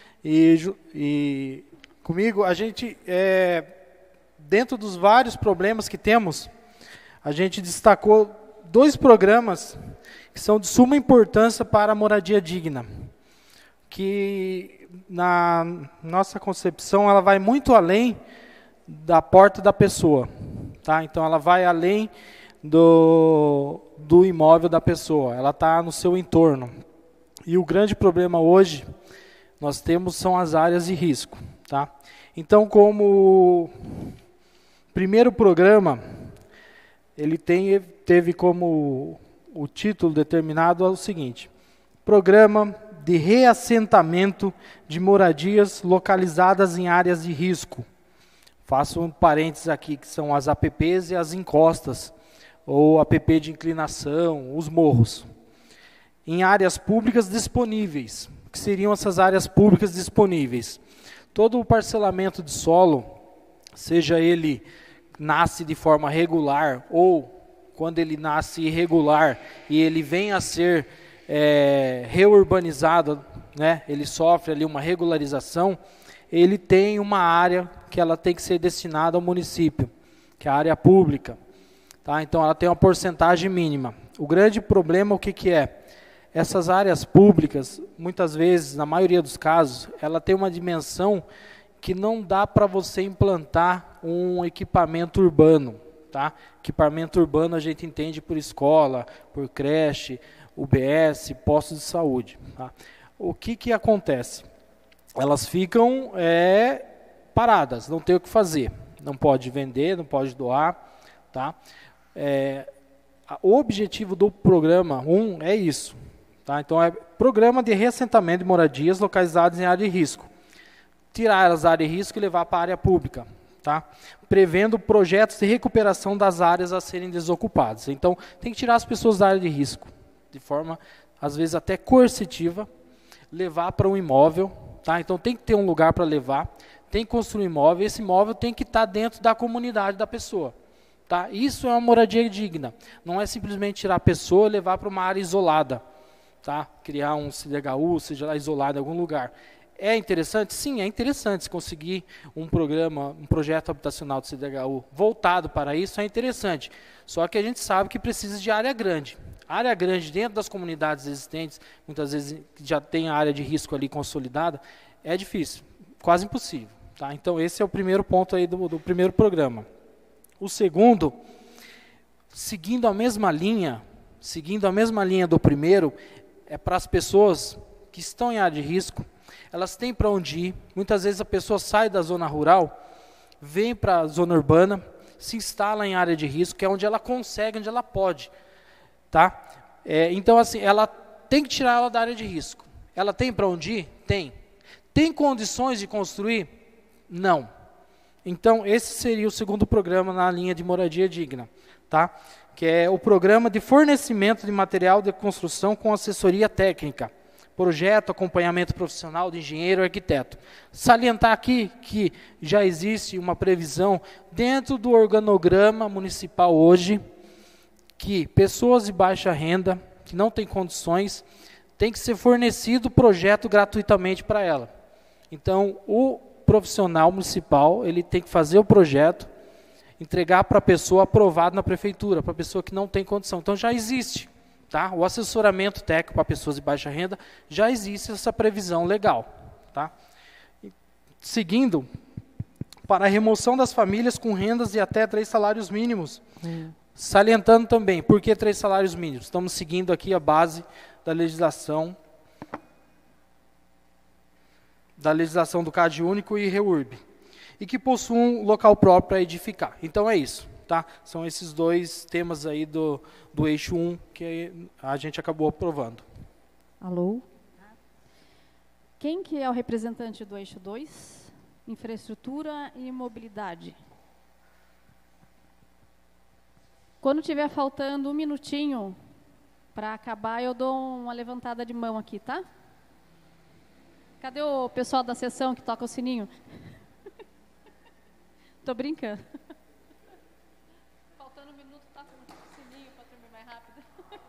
e comigo, a gente, dentro dos vários problemas que temos, a gente destacou 2 programas que são de suma importância para a moradia digna, que na nossa concepção ela vai muito além da porta da pessoa, tá? Então ela vai além do imóvel da pessoa, ela está no seu entorno. E o grande problema hoje nós temos são as áreas de risco, tá? Então, como primeiro programa, ele teve como o título determinado o seguinte: Programa de Reassentamento de Moradias Localizadas em Áreas de Risco. Faço um parênteses aqui, que são as APPs e as encostas, ou APP de inclinação, os morros. Em áreas públicas disponíveis. O que seriam essas áreas públicas disponíveis? Todo o parcelamento de solo, seja ele nasce de forma regular ou quando ele nasce irregular e ele vem a ser reurbanizado, né, ele sofre ali uma regularização, ele tem uma área que ela tem que ser destinada ao município, que é a área pública. Tá? Então ela tem uma porcentagem mínima. O grande problema, o que é? Essas áreas públicas, muitas vezes, na maioria dos casos, ela tem uma dimensão que não dá para você implantar um equipamento urbano. Tá? Equipamento urbano a gente entende por escola, por creche, UBS, postos de saúde. Tá? O que acontece? Elas ficam paradas, não tem o que fazer. Não pode vender, não pode doar. Tá? O objetivo do programa 1 é isso. Tá? Então, é programa de reassentamento de moradias localizadas em área de risco. Tirar as áreas de risco e levar para a área pública. Tá? Prevendo projetos de recuperação das áreas a serem desocupadas. Então, tem que tirar as pessoas da área de risco, de forma, às vezes, até coercitiva, levar para um imóvel. Tá? Então, tem que ter um lugar para levar, tem que construir um imóvel, esse imóvel tem que estar dentro da comunidade da pessoa. Tá? Isso é uma moradia digna. Não é simplesmente tirar a pessoa e levar para uma área isolada. Tá? Criar um CDHU, seja lá isolado em algum lugar. É interessante? Sim, é interessante. Se conseguir um programa, um projeto habitacional do CDHU voltado para isso, é interessante. Só que a gente sabe que precisa de área grande. Área grande dentro das comunidades existentes, muitas vezes já tem a área de risco ali consolidada, é difícil, quase impossível. Tá? Então esse é o primeiro ponto aí do primeiro programa. O segundo, seguindo a mesma linha do primeiro, é para as pessoas que estão em área de risco, elas têm para onde ir. Muitas vezes a pessoa sai da zona rural, vem para a zona urbana, se instala em área de risco, que é onde ela consegue, onde ela pode. Tá? Então, assim, ela tem que tirar ela da área de risco. Ela tem para onde ir? Tem. Tem condições de construir? Não. Então, esse seria o segundo programa na linha de moradia digna, tá? Que é o programa de fornecimento de material de construção com assessoria técnica, projeto, acompanhamento profissional de engenheiro e arquiteto. Salientar aqui que já existe uma previsão dentro do organograma municipal hoje, que pessoas de baixa renda, que não têm condições, tem que ser fornecido o projeto gratuitamente para ela. Então, o profissional municipal, ele tem que fazer o projeto, entregar para a pessoa aprovado na prefeitura, para a pessoa que não tem condição. Então, já existe, tá? O assessoramento técnico para pessoas de baixa renda, já existe essa previsão legal, tá? Seguindo, para a remoção das famílias com rendas de até 3 salários mínimos. Salientando também, por que 3 salários mínimos? Estamos seguindo aqui a base da legislação do CAD único e REURB, e que possuam um local próprio para edificar. Então é isso, tá? São esses 2 temas aí do eixo 1 que a gente acabou aprovando. Alô? Quem que é o representante do eixo 2? Infraestrutura e mobilidade. Quando tiver faltando 1 minutinho para acabar, eu dou uma levantada de mão aqui, tá? Cadê o pessoal da sessão que toca o sininho? Tô brincando. Faltando 1 minuto, toca o sininho para dormir mais rápido.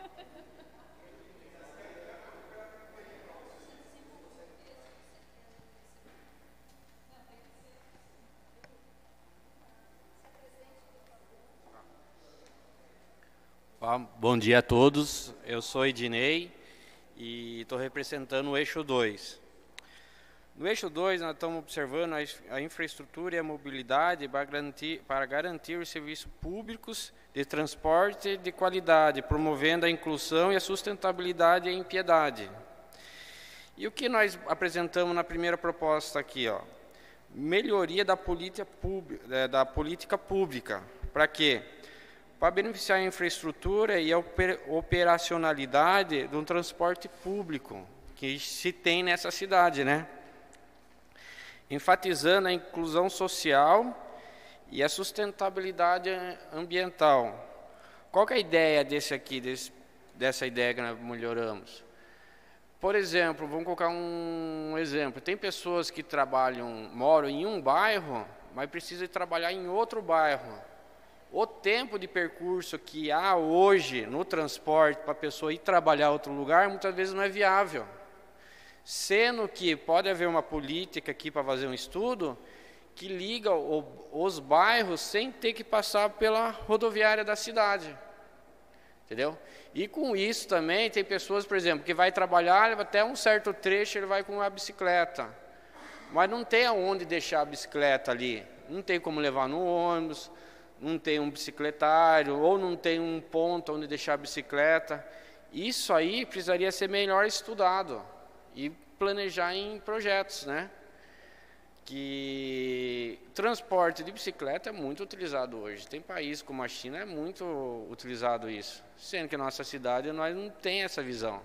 Bom dia a todos, eu sou Ednei e estou representando o eixo 2. No eixo 2, nós estamos observando a infraestrutura e a mobilidade para garantir os serviços públicos de transporte de qualidade, promovendo a inclusão e a sustentabilidade e a impiedade. E o que nós apresentamos na primeira proposta aqui? Ó, melhoria da política pública. Para quê? Para beneficiar a infraestrutura e a operacionalidade do transporte público que se tem nessa cidade, né? Enfatizando a inclusão social e a sustentabilidade ambiental. Qual que é a ideia dessa ideia que nós melhoramos? Por exemplo, vamos colocar um exemplo. Tem pessoas que moram em um bairro, mas precisam trabalhar em outro bairro. O tempo de percurso que há hoje no transporte para a pessoa ir trabalhar em outro lugar, muitas vezes não é viável. Sendo que pode haver uma política aqui para fazer um estudo que liga os bairros sem ter que passar pela rodoviária da cidade. Entendeu? E com isso também tem pessoas, por exemplo, que vai trabalhar, até um certo trecho ele vai com a bicicleta. Mas não tem aonde deixar a bicicleta ali. Não tem como levar no ônibus, não tem um bicicletário, ou não tem um ponto onde deixar a bicicleta. Isso aí precisaria ser melhor estudado e planejar em projetos, né? Que transporte de bicicleta é muito utilizado hoje. Tem países como a China, é muito utilizado isso. Sendo que na nossa cidade nós não tem essa visão.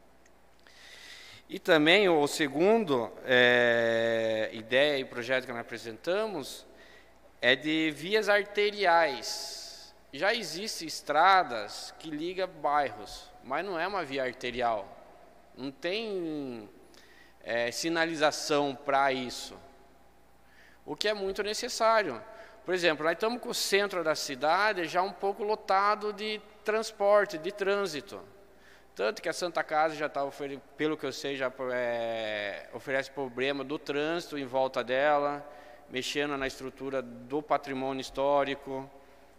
E também o segundo ideia e projeto que nós apresentamos é de vias arteriais. Já existem estradas que ligam bairros, mas não é uma via arterial. Não tem sinalização para isso, o que é muito necessário. Por exemplo, nós estamos com o centro da cidade já um pouco lotado de transporte, de trânsito. Tanto que a Santa Casa já está, pelo que eu sei, já oferece problema do trânsito em volta dela, mexendo na estrutura do patrimônio histórico.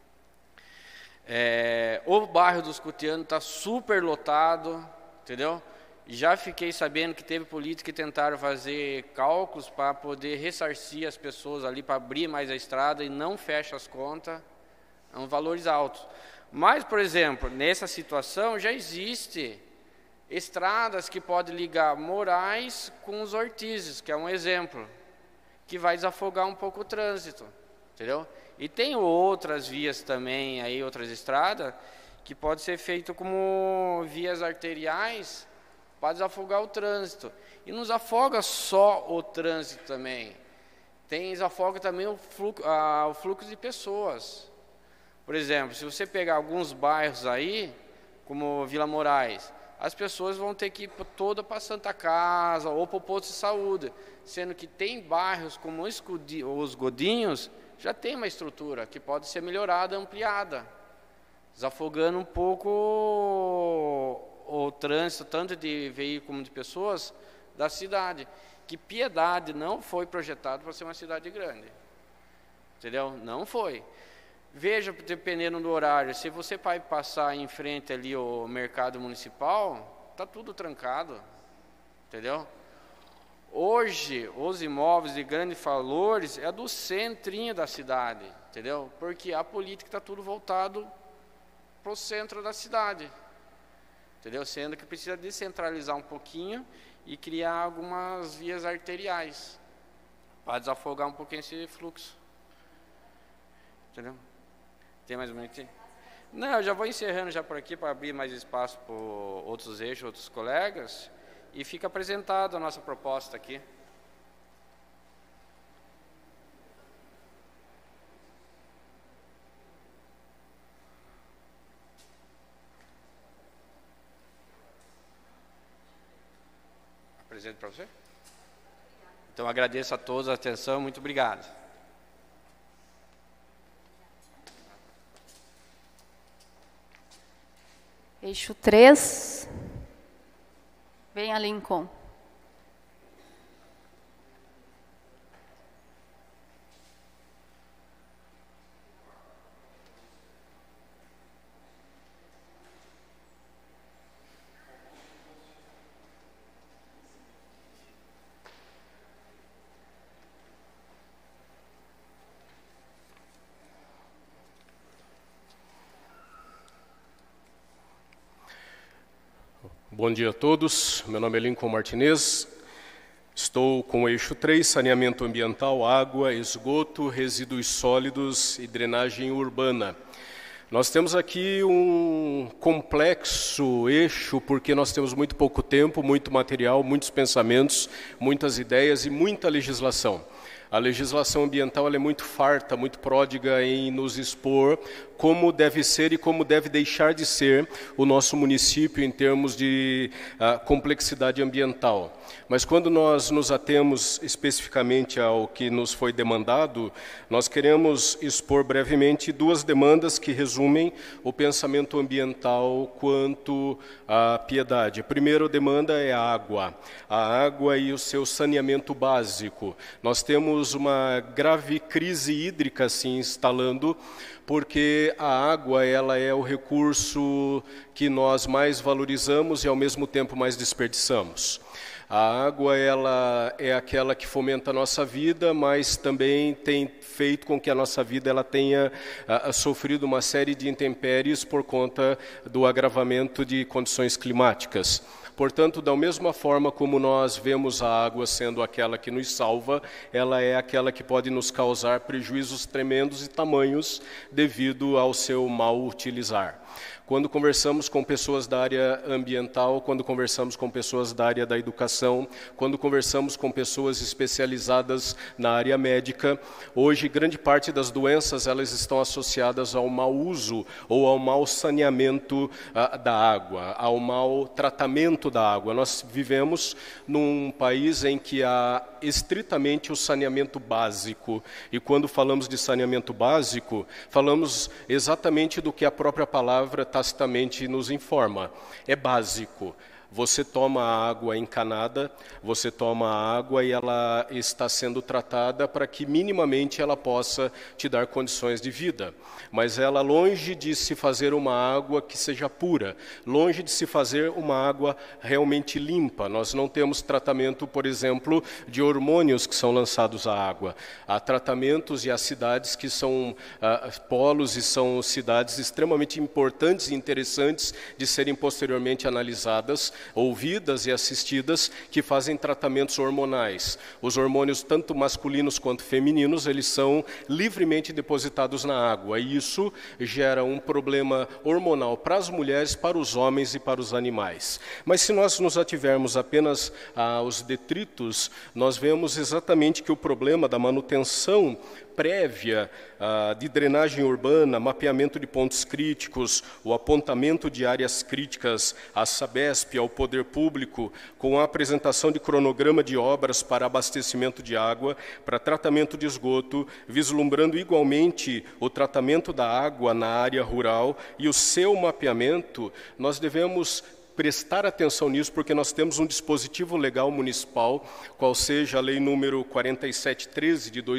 O bairro dos Cutianos está super lotado, entendeu? Já fiquei sabendo que teve políticos que tentaram fazer cálculos para poder ressarcir as pessoas ali, para abrir mais a estrada, e não fecha as contas, são valores altos. Mas, por exemplo, nessa situação já existe estradas que podem ligar Moraes com os Ortizes, que é um exemplo, que vai desafogar um pouco o trânsito, entendeu? E tem outras vias também, aí, outras estradas, que pode ser feito como vias arteriais para desafogar o trânsito. E não desafoga só o trânsito também, desafoga também o fluxo de pessoas. Por exemplo, se você pegar alguns bairros aí, como Vila Moraes, as pessoas vão ter que ir toda para Santa Casa ou para o posto de saúde, sendo que tem bairros como os Godinhos, já tem uma estrutura que pode ser melhorada, ampliada, desafogando um pouco o trânsito, tanto de veículos como de pessoas, da cidade. Que Piedade não foi projetado para ser uma cidade grande, entendeu? Não foi. Veja, dependendo do horário, se você vai passar em frente ali o mercado municipal, está tudo trancado, entendeu? Hoje, os imóveis de grandes valores é do centrinho da cidade, entendeu? Porque a política está tudo voltado para o centro da cidade, entendeu? Sendo que precisa descentralizar um pouquinho e criar algumas vias arteriais para desafogar um pouquinho esse fluxo, entendeu? Tem mais um minutinho? Não, eu já vou encerrando já por aqui para abrir mais espaço para outros eixos, outros colegas, e fica apresentada a nossa proposta aqui. Apresento para você? Então agradeço a todos a atenção, muito obrigado. Eixo 3, venha Lincoln. Bom dia a todos, meu nome é Lincoln Martinez, estou com o eixo 3, saneamento ambiental, água, esgoto, resíduos sólidos e drenagem urbana. Nós temos aqui um complexo eixo, porque nós temos muito pouco tempo, muito material, muitos pensamentos, muitas ideias e muita legislação. A legislação ambiental ela é muito farta, muito pródiga em nos expor como deve ser e como deve deixar de ser o nosso município em termos de complexidade ambiental. Mas quando nós nos atemos especificamente ao que nos foi demandado, nós queremos expor brevemente duas demandas que resumem o pensamento ambiental quanto à piedade. A primeira demanda é a água e o seu saneamento básico. Nós temos uma grave crise hídrica se instalando, porque a água ela é o recurso que nós mais valorizamos e ao mesmo tempo mais desperdiçamos. A água ela é aquela que fomenta a nossa vida, mas também tem feito com que a nossa vida ela tenha sofrido uma série de intempéries por conta do agravamento de condições climáticas. Portanto, da mesma forma como nós vemos a água sendo aquela que nos salva, ela é aquela que pode nos causar prejuízos tremendos e tamanhos devido ao seu mal utilizar. Quando conversamos com pessoas da área ambiental, quando conversamos com pessoas da área da educação, quando conversamos com pessoas especializadas na área médica, hoje grande parte das doenças elas estão associadas ao mau uso ou ao mau saneamento da água, ao mau tratamento da água. Nós vivemos num país em que há estritamente o saneamento básico. E quando falamos de saneamento básico, falamos exatamente do que a própria palavra tacitamente nos informa. É básico. Você toma a água encanada, você toma a água e ela está sendo tratada para que minimamente ela possa te dar condições de vida. Mas ela, longe de se fazer uma água que seja pura, longe de se fazer uma água realmente limpa. Nós não temos tratamento, por exemplo, de hormônios que são lançados à água. Há tratamentos e há cidades que são polos e são cidades extremamente importantes e interessantes de serem posteriormente analisadas, ouvidas e assistidas, que fazem tratamentos hormonais. Os hormônios, tanto masculinos quanto femininos, eles são livremente depositados na água, e isso gera um problema hormonal para as mulheres, para os homens e para os animais. Mas se nós nos ativermos apenas aos detritos, nós vemos exatamente que o problema da manutenção prévia de drenagem urbana, mapeamento de pontos críticos, o apontamento de áreas críticas à Sabesp, ao poder público, com a apresentação de cronograma de obras para abastecimento de água, para tratamento de esgoto, vislumbrando igualmente o tratamento da água na área rural e o seu mapeamento, nós devemos prestar atenção nisso, porque nós temos um dispositivo legal municipal, qual seja a lei número 4713 de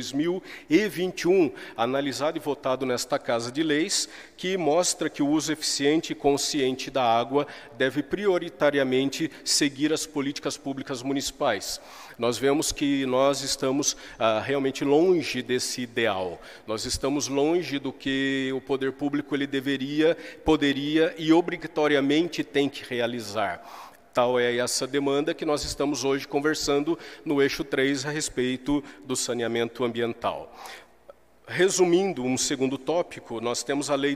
2021, analisado e votado nesta Casa de Leis, que mostra que o uso eficiente e consciente da água deve prioritariamente seguir as políticas públicas municipais. Nós vemos que nós estamos realmente longe desse ideal. Nós estamos longe do que o poder público ele deveria, poderia e obrigatoriamente tem que realizar. Tal é essa demanda que nós estamos hoje conversando no eixo 3 a respeito do saneamento ambiental. Resumindo um segundo tópico, nós temos a Lei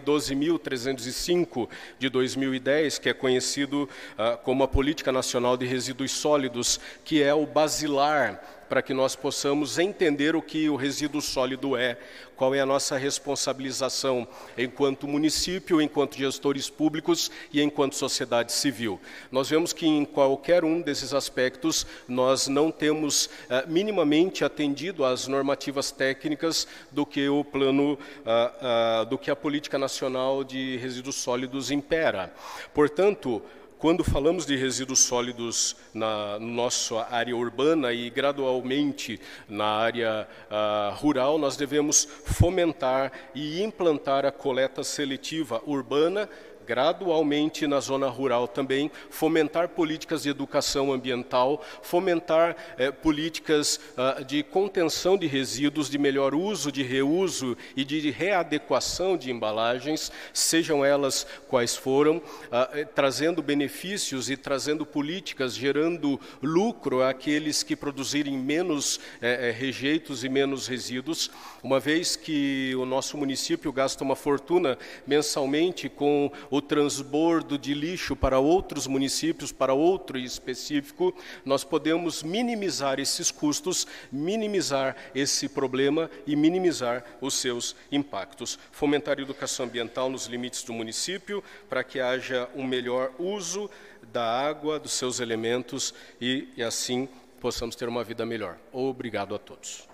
12.305 de 2010, que é conhecido como a Política Nacional de Resíduos Sólidos, que é o basilar para que nós possamos entender o que o resíduo sólido é, qual é a nossa responsabilização enquanto município, enquanto gestores públicos e enquanto sociedade civil. Nós vemos que em qualquer um desses aspectos nós não temos minimamente atendido às normativas técnicas do que o plano, do que a Política Nacional de Resíduos Sólidos impera. Portanto, quando falamos de resíduos sólidos na nossa área urbana e gradualmente na área rural, nós devemos fomentar e implantar a coleta seletiva urbana, gradualmente na zona rural também, fomentar políticas de educação ambiental, fomentar políticas de contenção de resíduos, de melhor uso, de reuso e de readequação de embalagens, sejam elas quais foram, trazendo benefícios e trazendo políticas, gerando lucro àqueles que produzirem menos rejeitos e menos resíduos, uma vez que o nosso município gasta uma fortuna mensalmente com o transbordo de lixo para outros municípios, para outro específico, nós podemos minimizar esses custos, minimizar esse problema e minimizar os seus impactos. Fomentar a educação ambiental nos limites do município, para que haja um melhor uso da água, dos seus elementos e assim possamos ter uma vida melhor. Obrigado a todos.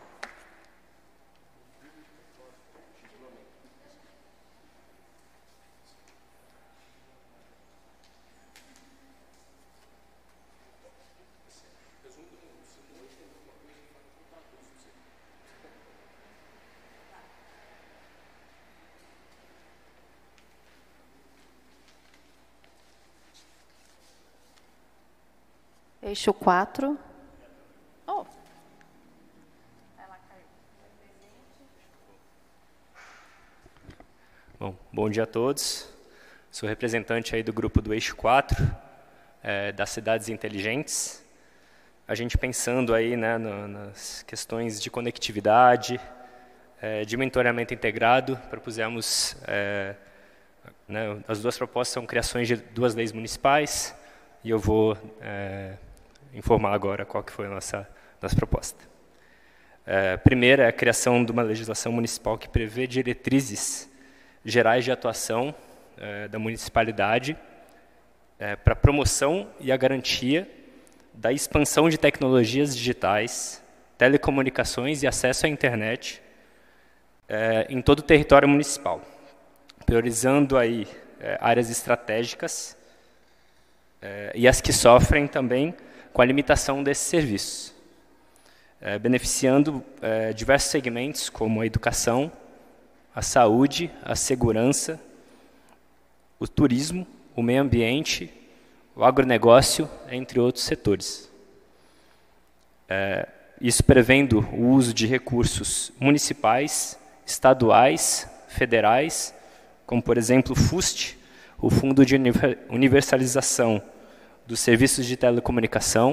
Eixo 4. Oh. Bom dia a todos. Sou representante aí do grupo do Eixo 4, das cidades inteligentes. A gente pensando aí, né, nas questões de conectividade, de monitoramento integrado, propusemos, né, as duas propostas são criações de duas leis municipais, e eu vou informar agora qual que foi a nossa proposta. Primeira é a criação de uma legislação municipal que prevê diretrizes gerais de atuação da municipalidade para a promoção e a garantia da expansão de tecnologias digitais, telecomunicações e acesso à internet em todo o território municipal, priorizando aí áreas estratégicas e as que sofrem também com a limitação desses serviços, beneficiando diversos segmentos como a educação, a saúde, a segurança, o turismo, o meio ambiente, o agronegócio, entre outros setores. Isso prevendo o uso de recursos municipais, estaduais, federais, como, por exemplo, o FUST, o Fundo de Universalização dos Serviços de Telecomunicação,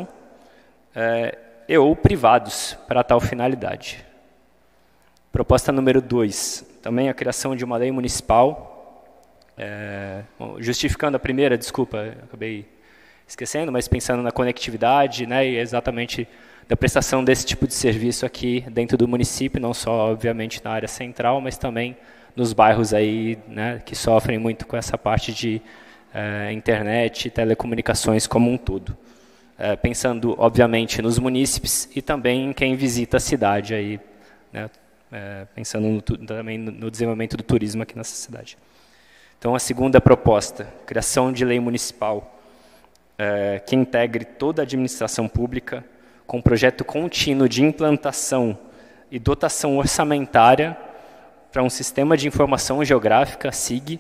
e ou privados para tal finalidade. Proposta número 2, também a criação de uma lei municipal, justificando a primeira, desculpa, acabei esquecendo, mas pensando na conectividade, né, e exatamente da prestação desse tipo de serviço aqui dentro do município, não só, obviamente, na área central, mas também nos bairros aí, né, que sofrem muito com essa parte de internet e telecomunicações como um todo. Pensando, obviamente, nos munícipes e também em quem visita a cidade, aí, né, pensando também no desenvolvimento do turismo aqui nessa cidade. Então, a segunda proposta, criação de lei municipal que integre toda a administração pública com um projeto contínuo de implantação e dotação orçamentária para um sistema de informação geográfica, SIG,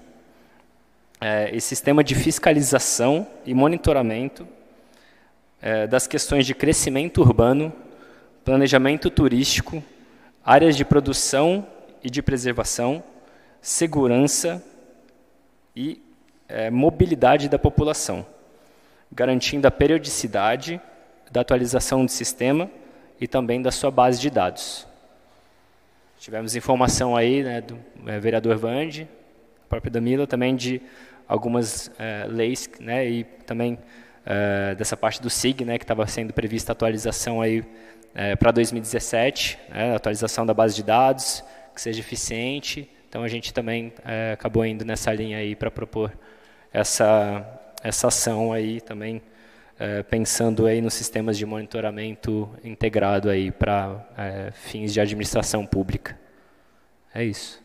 e sistema de fiscalização e monitoramento das questões de crescimento urbano, planejamento turístico, áreas de produção e de preservação, segurança e mobilidade da população, garantindo a periodicidade da atualização do sistema e também da sua base de dados. Tivemos informação aí, né, do vereador Vande, próprio Danilo, também de algumas leis, né, e também dessa parte do SIG, né, que estava sendo prevista a atualização aí para 2017, né, a atualização da base de dados, que seja eficiente. Então a gente também acabou indo nessa linha aí para propor essa ação aí também, pensando aí nos sistemas de monitoramento integrado aí para fins de administração pública. É isso.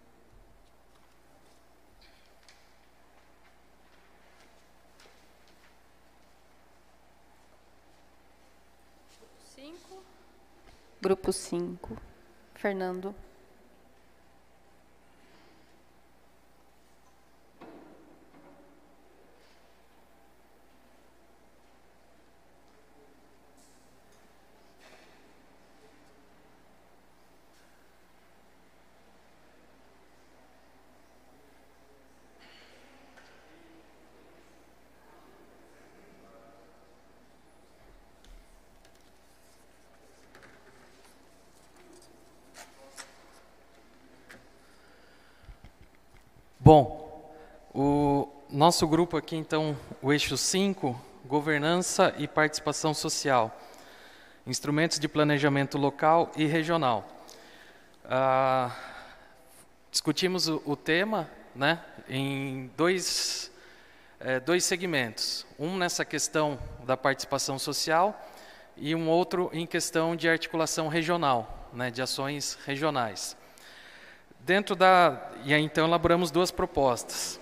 Grupo 5, Fernando. Bom, o nosso grupo aqui, então, o eixo 5, governança e participação social, instrumentos de planejamento local e regional. Discutimos o tema, né, em dois segmentos, um nessa questão da participação social e um outro em questão de articulação regional, né, de ações regionais. E aí, então, elaboramos duas propostas.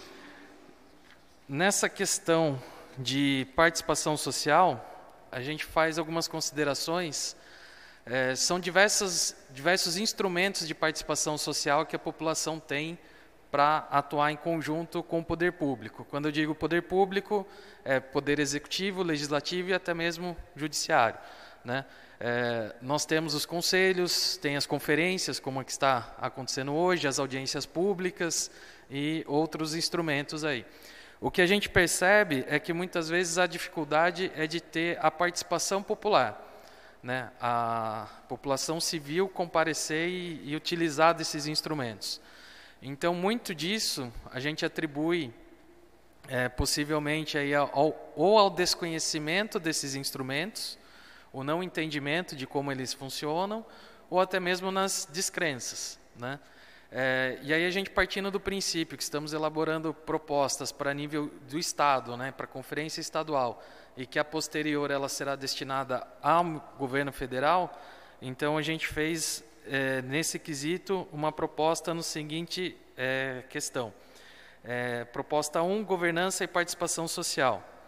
Nessa questão de participação social, a gente faz algumas considerações. São diversos instrumentos de participação social que a população tem para atuar em conjunto com o poder público. Quando eu digo poder público, é poder executivo, legislativo e até mesmo judiciário, né? Nós temos os conselhos, tem as conferências, como a que está acontecendo hoje, as audiências públicas e outros instrumentos aí. O que a gente percebe é que muitas vezes a dificuldade é de ter a participação popular, né? A população civil comparecer e utilizar desses instrumentos. Então, muito disso a gente atribui possivelmente aí ao desconhecimento desses instrumentos, o não entendimento de como eles funcionam, ou até mesmo nas descrenças, né? E aí a gente partindo do princípio que estamos elaborando propostas para nível do Estado, né, para a Conferência Estadual, e que a posterior ela será destinada ao governo federal, então a gente fez, nesse quesito, uma proposta no seguinte questão. Proposta 1, governança e participação social.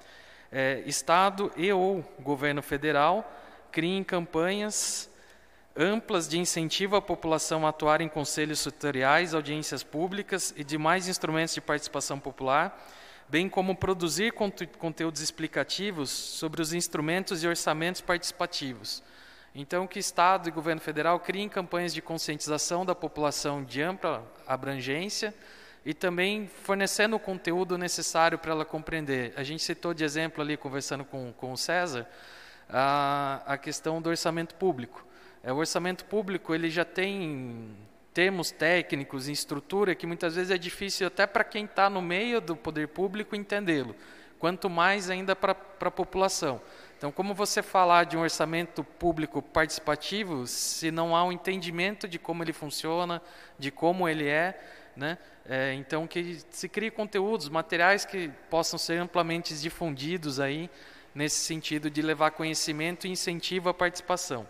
Estado e ou governo federal criem campanhas amplas de incentivo à população a atuar em conselhos setoriais, audiências públicas e demais instrumentos de participação popular, bem como produzir conteúdos explicativos sobre os instrumentos e orçamentos participativos. Então, que Estado e governo federal criem campanhas de conscientização da população de ampla abrangência e também fornecendo o conteúdo necessário para ela compreender. A gente citou de exemplo ali, conversando com o César, a questão do orçamento público. O orçamento público ele já tem termos técnicos e estrutura que muitas vezes é difícil até para quem está no meio do poder público entendê-lo, quanto mais ainda para a população. Então, como você falar de um orçamento público participativo se não há um entendimento de como ele funciona, de como ele é, né? Então, que se crie conteúdos, materiais que possam ser amplamente difundidos aí, nesse sentido de levar conhecimento e incentivo à participação.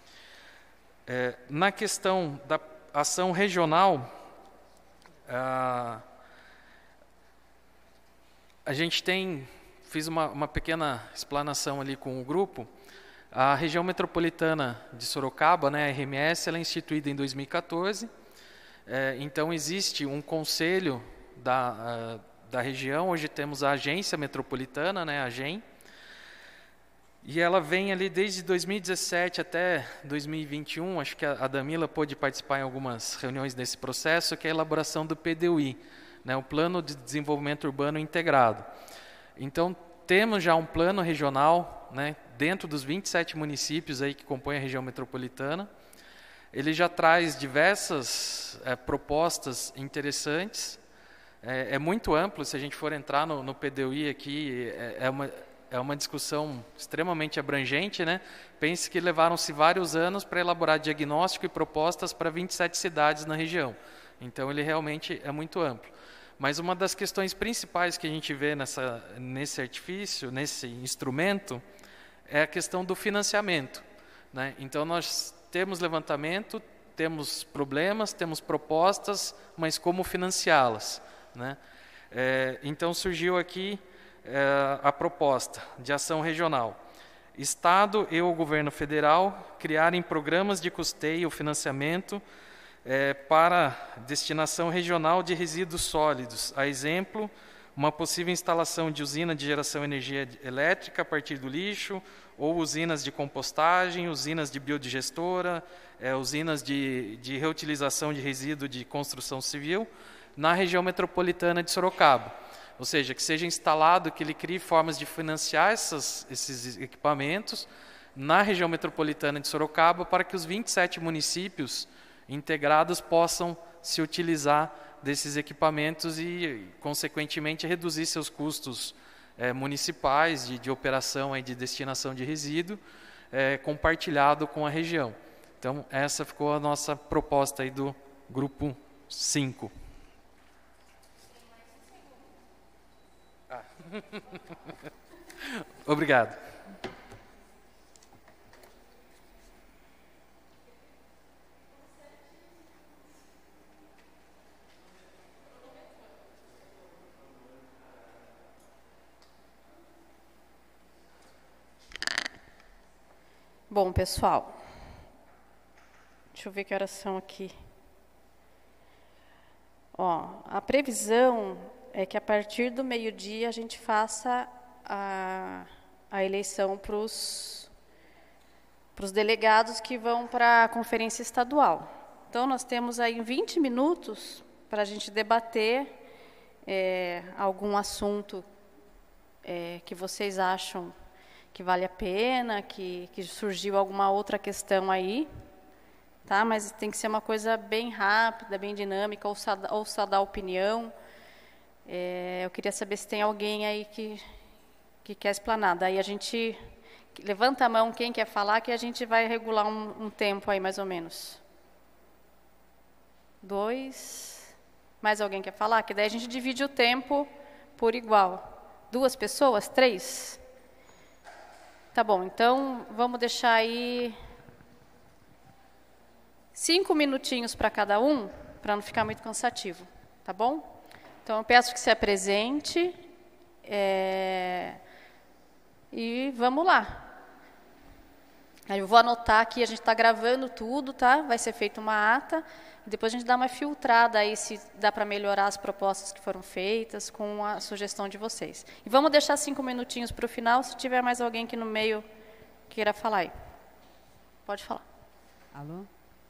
Na questão da ação regional, a gente fiz uma pequena explanação ali com o grupo. A região metropolitana de Sorocaba, né, a RMS, ela é instituída em 2014. Então existe um conselho da região. Hoje temos a agência metropolitana, né, a AGEM. E ela vem ali desde 2017 até 2021, acho que a Damila pôde participar em algumas reuniões desse processo, que é a elaboração do PDUI, né, o Plano de Desenvolvimento Urbano Integrado. Então, temos já um plano regional, né, dentro dos 27 municípios aí que compõem a região metropolitana. Ele já traz diversas propostas interessantes. É muito amplo, se a gente for entrar no PDUI aqui, é uma discussão extremamente abrangente, né? Pense que levaram-se vários anos para elaborar diagnóstico e propostas para 27 cidades na região. Então, ele realmente é muito amplo. Mas uma das questões principais que a gente vê nesse artifício, nesse instrumento, é a questão do financiamento, né? Então, nós temos levantamento, temos problemas, temos propostas, mas como financiá-las, né? Então, surgiu aqui a proposta de ação regional. Estado e o governo federal criarem programas de custeio, financiamento para destinação regional de resíduos sólidos. A exemplo, uma possível instalação de usina de geração de energia elétrica a partir do lixo, ou usinas de compostagem, usinas de biodigestora, usinas de reutilização de resíduo de construção civil, na região metropolitana de Sorocaba. Ou seja, que seja instalado, que ele crie formas de financiar esses equipamentos na região metropolitana de Sorocaba para que os 27 municípios integrados possam se utilizar desses equipamentos e, consequentemente, reduzir seus custos municipais de operação e de destinação de resíduo compartilhado com a região. Então, essa ficou a nossa proposta aí do grupo 5. Obrigado. Bom, pessoal, deixa eu ver que horas são aqui. A previsão é que a partir do meio-dia a gente faça a eleição para os delegados que vão para a conferência estadual. Então, nós temos aí 20 minutos para a gente debater algum assunto que vocês acham que vale a pena, que surgiu alguma outra questão aí, tá? Mas tem que ser uma coisa bem rápida, bem dinâmica, ou só dar opinião. Eu queria saber se tem alguém aí que quer explanar. Daí a gente levanta a mão quem quer falar, que a gente vai regular um tempo aí, mais ou menos. 2. Mais alguém quer falar? Que daí a gente divide o tempo por igual. 2 pessoas? 3? Tá bom, então vamos deixar aí 5 minutinhos para cada um, para não ficar muito cansativo, tá bom? Então eu peço que se apresente, e vamos lá. Aí eu vou anotar aqui, a gente está gravando tudo, tá? Vai ser feita uma ata, e depois a gente dá uma filtrada aí se dá para melhorar as propostas que foram feitas com a sugestão de vocês. E vamos deixar 5 minutinhos para o final, se tiver mais alguém aqui no meio queira falar aí. Pode falar. Alô?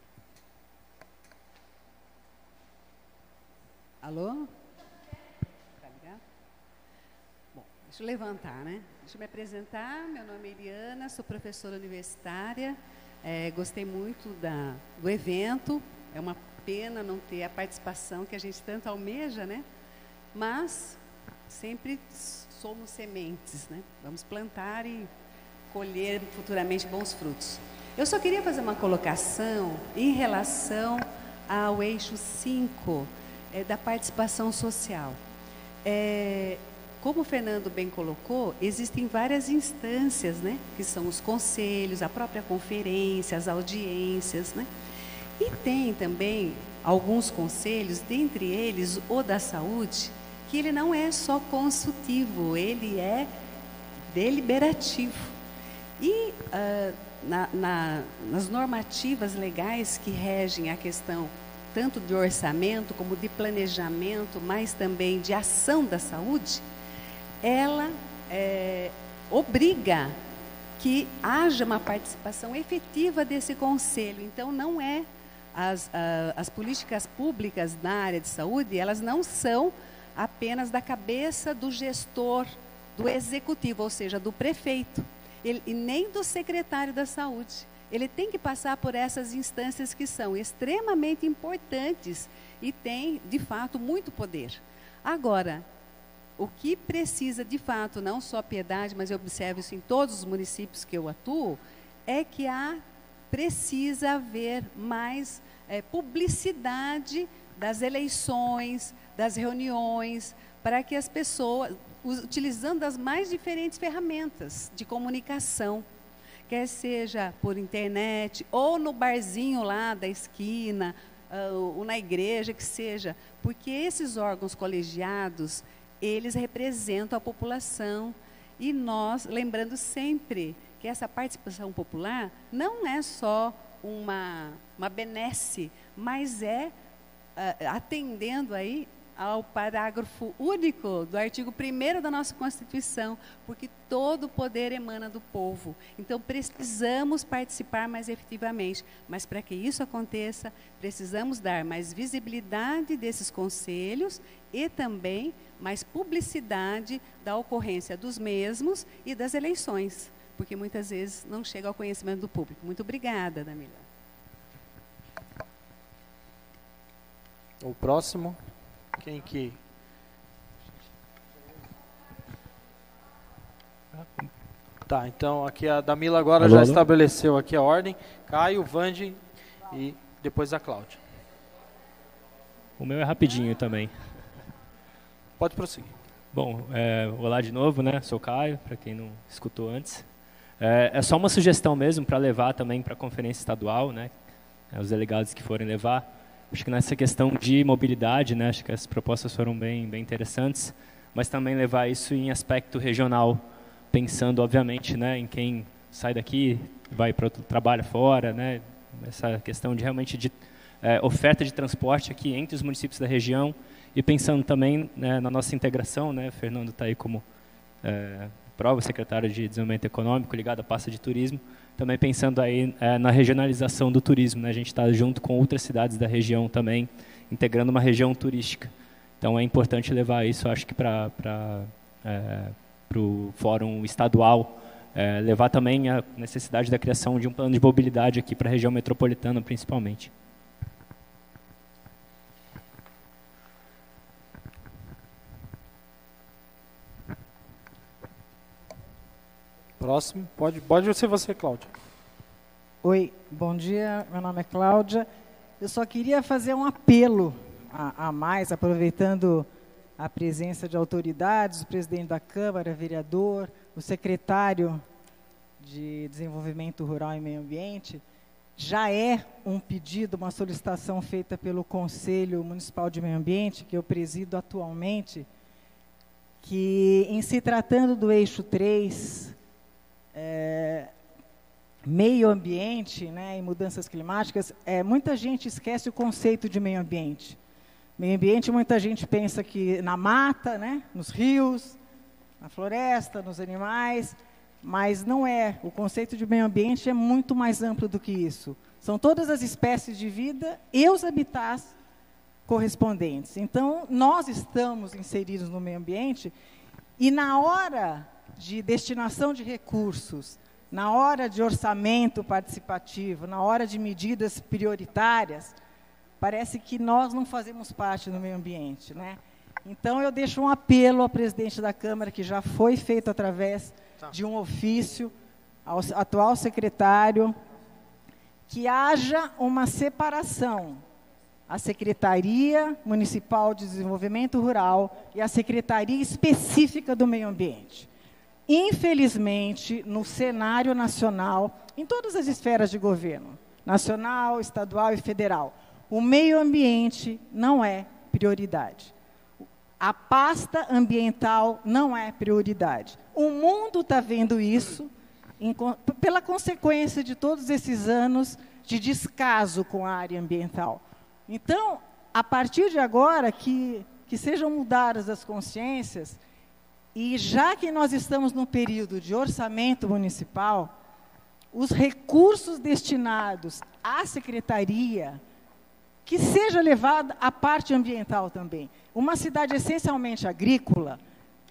Alô? Tá ligado? Bom, deixa eu levantar, né? Deixa eu me apresentar. Meu nome é Eliana, sou professora universitária. Gostei muito do evento. É uma pena não ter a participação que a gente tanto almeja, né? Mas sempre somos sementes, né? Vamos plantar e colher futuramente bons frutos. Eu só queria fazer uma colocação em relação ao eixo 5 da participação social. Como o Fernando bem colocou, existem várias instâncias, né, que são os conselhos, a própria conferência, as audiências, né? E tem também alguns conselhos, dentre eles o da saúde, que ele não é só consultivo, ele é deliberativo. E nas normativas legais que regem a questão tanto de orçamento como de planejamento, mas também de ação da saúde, ela obriga que haja uma participação efetiva desse conselho. Então, não é as políticas públicas na área de saúde, elas não são apenas da cabeça do gestor, do executivo, ou seja, do prefeito, e nem do secretário da saúde. Ele tem que passar por essas instâncias que são extremamente importantes e têm, de fato, muito poder. Agora, o que precisa, de fato, não só Piedade, mas eu observo isso em todos os municípios que eu atuo, é que precisa haver mais publicidade das eleições, das reuniões, para que as pessoas, utilizando as mais diferentes ferramentas de comunicação, quer seja por internet, ou no barzinho lá da esquina, ou na igreja, que seja, porque esses órgãos colegiados, eles representam a população, e nós, lembrando sempre que essa participação popular não é só uma benesse, mas atendendo aí ao parágrafo único do artigo 1º da nossa Constituição, porque todo o poder emana do povo. Então, precisamos participar mais efetivamente, mas para que isso aconteça, precisamos dar mais visibilidade desses conselhos e também mais publicidade da ocorrência dos mesmos e das eleições, porque muitas vezes não chega ao conhecimento do público. Muito obrigada, Damila. O próximo. Quem que... Tá, então aqui a Damila agora já estabeleceu aqui a ordem. Caio, Vande e depois a Cláudia. O meu é rapidinho também. Pode prosseguir. Bom, olá de novo, né? Sou Caio, para quem não escutou antes. É só uma sugestão mesmo para levar também para a conferência estadual, né? Os delegados que forem levar. Acho que nessa questão de mobilidade, né, acho que as propostas foram bem interessantes, mas também levar isso em aspecto regional, pensando, obviamente, né, em quem sai daqui, vai para outro trabalho fora, né, essa questão de realmente de oferta de transporte aqui entre os municípios da região, e pensando também, né, na nossa integração, né, Fernando está aí como prova, secretário de Desenvolvimento Econômico, ligado à pasta de turismo, também pensando aí na regionalização do turismo, né? A gente está junto com outras cidades da região também, integrando uma região turística. Então é importante levar isso, acho que para o fórum estadual, levar também a necessidade da criação de um plano de mobilidade aqui para a região metropolitana, principalmente. Próximo, pode ser você, Cláudia. Oi, bom dia, meu nome é Cláudia. Eu só queria fazer um apelo a mais, aproveitando a presença de autoridades, o presidente da Câmara, vereador, o secretário de Desenvolvimento Rural e Meio Ambiente. Já é um pedido, uma solicitação feita pelo Conselho Municipal de Meio Ambiente, que eu presido atualmente, que, em se tratando do eixo 3, meio ambiente, né, e mudanças climáticas, muita gente esquece o conceito de meio ambiente. Meio ambiente, muita gente pensa que na mata, né, nos rios, na floresta, nos animais, mas não é. O conceito de meio ambiente é muito mais amplo do que isso. São todas as espécies de vida e os habitats correspondentes. Então, nós estamos inseridos no meio ambiente e na hora de destinação de recursos, na hora de orçamento participativo, na hora de medidas prioritárias, parece que nós não fazemos parte do meio ambiente, né? Então, eu deixo um apelo ao presidente da Câmara, que já foi feito através de um ofício, ao atual secretário, que haja uma separação. A Secretaria Municipal de Desenvolvimento Rural e a Secretaria Específica do Meio Ambiente. Infelizmente, no cenário nacional, em todas as esferas de governo, nacional, estadual e federal, o meio ambiente não é prioridade. A pasta ambiental não é prioridade. O mundo está vendo isso pela consequência de todos esses anos de descaso com a área ambiental. Então, a partir de agora, que sejam mudadas as consciências, e já que nós estamos num período de orçamento municipal, os recursos destinados à secretaria, que seja levada à parte ambiental também. Uma cidade essencialmente agrícola,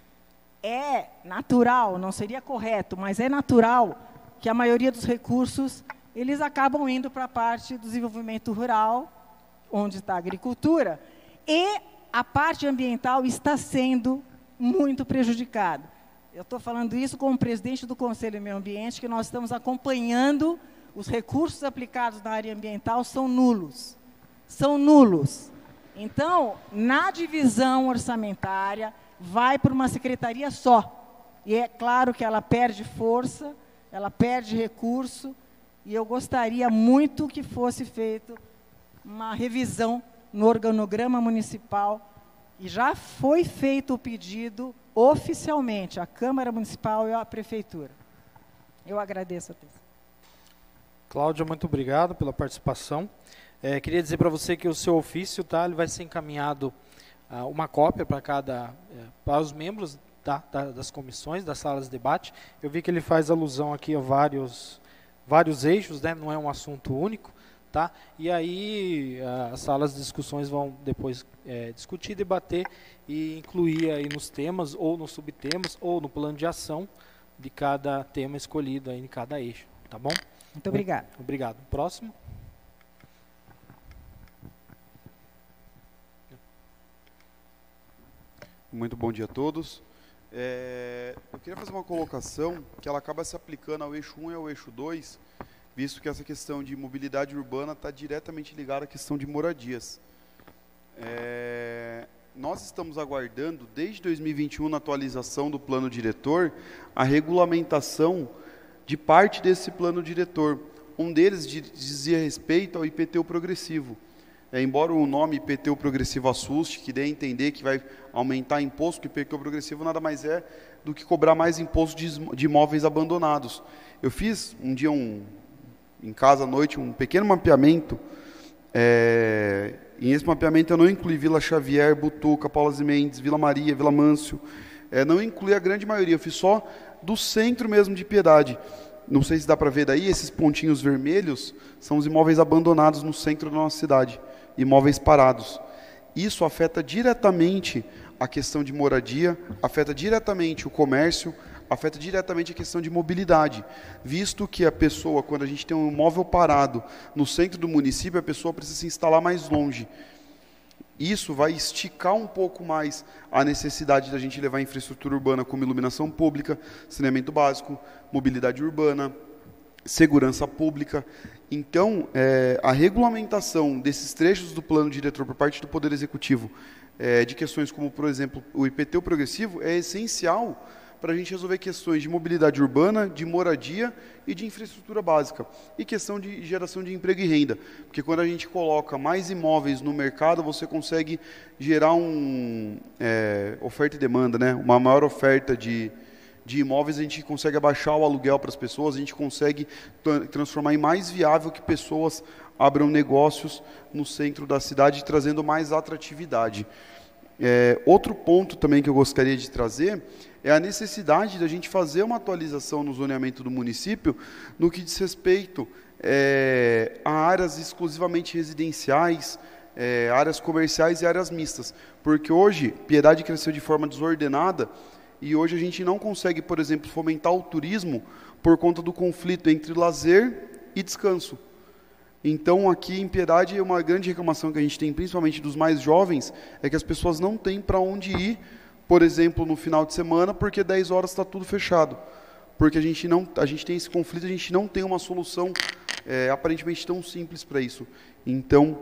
é natural, não seria correto, mas é natural que a maioria dos recursos, eles acabam indo para a parte do desenvolvimento rural, onde está a agricultura, e a parte ambiental está sendo muito prejudicada. Eu estou falando isso como presidente do Conselho de Meio Ambiente, que nós estamos acompanhando, os recursos aplicados na área ambiental são nulos. São nulos. Então, na divisão orçamentária, vai para uma secretaria só. E é claro que ela perde força, ela perde recurso, e eu gostaria muito que fosse feita uma revisão no organograma municipal, e já foi feito o pedido oficialmente à Câmara Municipal e à Prefeitura. Eu agradeço a atenção. Cláudia, muito obrigado pela participação. Queria dizer para você que o seu ofício, tá, ele vai ser encaminhado uma cópia para os membros das comissões, das salas de debate. Eu vi que ele faz alusão aqui a vários eixos, né, não é um assunto único. Tá? E aí as salas de discussões vão depois discutir, debater e incluir aí nos temas, ou nos subtemas, ou no plano de ação de cada tema escolhido aí em cada eixo. Tá bom? Muito obrigado. Obrigado. Próximo. Muito bom dia a todos. Eu queria fazer uma colocação que ela acaba se aplicando ao eixo 1 e ao eixo 2, visto que essa questão de mobilidade urbana está diretamente ligada à questão de moradias. Nós estamos aguardando, desde 2021, na atualização do plano diretor, a regulamentação de parte desse plano diretor. Um deles dizia respeito ao IPTU progressivo. Embora o nome IPTU progressivo assuste, que dê a entender que vai aumentar imposto, que o IPTU progressivo nada mais é do que cobrar mais imposto de imóveis abandonados. Eu fiz um dia em casa à noite, um pequeno mapeamento, e nesse mapeamento eu não incluí Vila Xavier, Butuca, Paula Zimendes, Vila Maria, Vila Mâncio, não incluí a grande maioria, eu fiz só do centro mesmo de Piedade. Não sei se dá para ver daí, esses pontinhos vermelhos são os imóveis abandonados no centro da nossa cidade, imóveis parados. Isso afeta diretamente a questão de moradia, afeta diretamente o comércio, afeta diretamente a questão de mobilidade, visto que a pessoa, quando a gente tem um imóvel parado no centro do município, a pessoa precisa se instalar mais longe. Isso vai esticar um pouco mais a necessidade da gente levar infraestrutura urbana como iluminação pública, saneamento básico, mobilidade urbana, segurança pública. Então, a regulamentação desses trechos do plano diretor por parte do Poder Executivo, de questões como, por exemplo, o IPTU progressivo, é essencial para a gente resolver questões de mobilidade urbana, de moradia e de infraestrutura básica. E questão de geração de emprego e renda. Porque quando a gente coloca mais imóveis no mercado, você consegue gerar oferta e demanda, né? Uma maior oferta de de imóveis, a gente consegue abaixar o aluguel para as pessoas, a gente consegue transformar em mais viável que pessoas abram negócios no centro da cidade, trazendo mais atratividade. Outro ponto também que eu gostaria de trazer é a necessidade da gente fazer uma atualização no zoneamento do município no que diz respeito a áreas exclusivamente residenciais, áreas comerciais e áreas mistas. Porque hoje, Piedade cresceu de forma desordenada e hoje a gente não consegue, por exemplo, fomentar o turismo por conta do conflito entre lazer e descanso. Então, aqui em Piedade, uma grande reclamação que a gente tem, principalmente dos mais jovens, é que as pessoas não têm para onde ir, por exemplo, no final de semana, porque 10 horas está tudo fechado. Porque a gente tem esse conflito, a gente não tem uma solução aparentemente tão simples para isso. Então,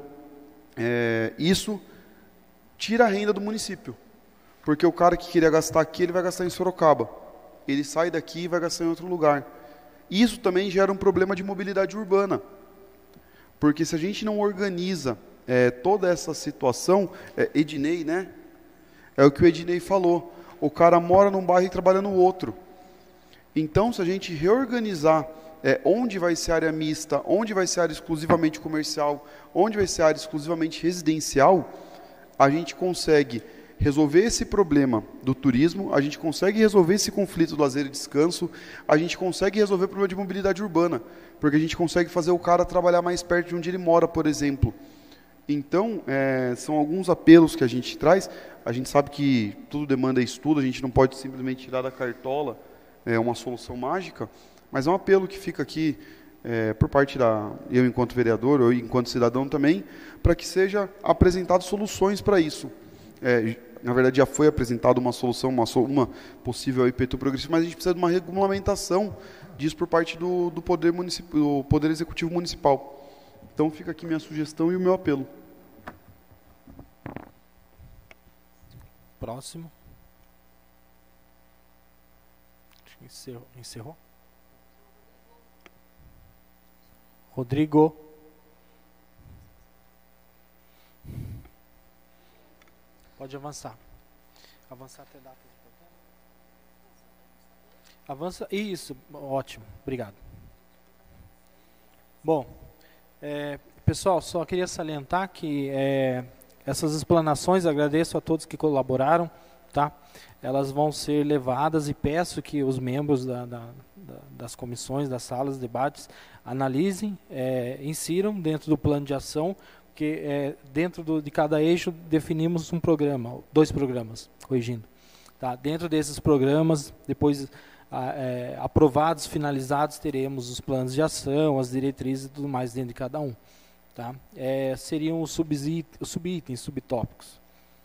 isso tira a renda do município. Porque o cara que queria gastar aqui, ele vai gastar em Sorocaba. Ele sai daqui e vai gastar em outro lugar. Isso também gera um problema de mobilidade urbana. Porque se a gente não organiza toda essa situação, Ednei, né? É o que o Ednei falou. O cara mora num bairro e trabalha no outro. Então, se a gente reorganizar onde vai ser área mista, onde vai ser área exclusivamente comercial, onde vai ser área exclusivamente residencial, a gente consegue resolver esse problema do turismo, a gente consegue resolver esse conflito do lazer e descanso, a gente consegue resolver o problema de mobilidade urbana, porque a gente consegue fazer o cara trabalhar mais perto de onde ele mora, por exemplo. Então, são alguns apelos que a gente traz. A gente sabe que tudo demanda estudo, a gente não pode simplesmente tirar da cartola uma solução mágica, mas é um apelo que fica aqui por parte eu enquanto vereador, ou enquanto cidadão também, para que seja apresentado soluções para isso. Na verdade, já foi apresentada uma solução, uma possível IPTU progressiva, mas a gente precisa de uma regulamentação disso por parte do Poder Executivo Municipal. Então, fica aqui minha sugestão e o meu apelo. Próximo. Encerrou? Rodrigo. Pode avançar. Avançar até datas importantes. Avança. Isso, ótimo. Obrigado. Bom, pessoal, só queria salientar que essas explanações, agradeço a todos que colaboraram, tá? Elas vão ser levadas e peço que os membros das comissões, das salas de debates, analisem, insiram dentro do plano de ação, porque dentro de cada eixo definimos um programa, 2 programas, corrigindo. Tá? Dentro desses programas, depois aprovados, finalizados, teremos os planos de ação, as diretrizes e tudo mais dentro de cada um. Tá? Seriam os subitens, subtópicos.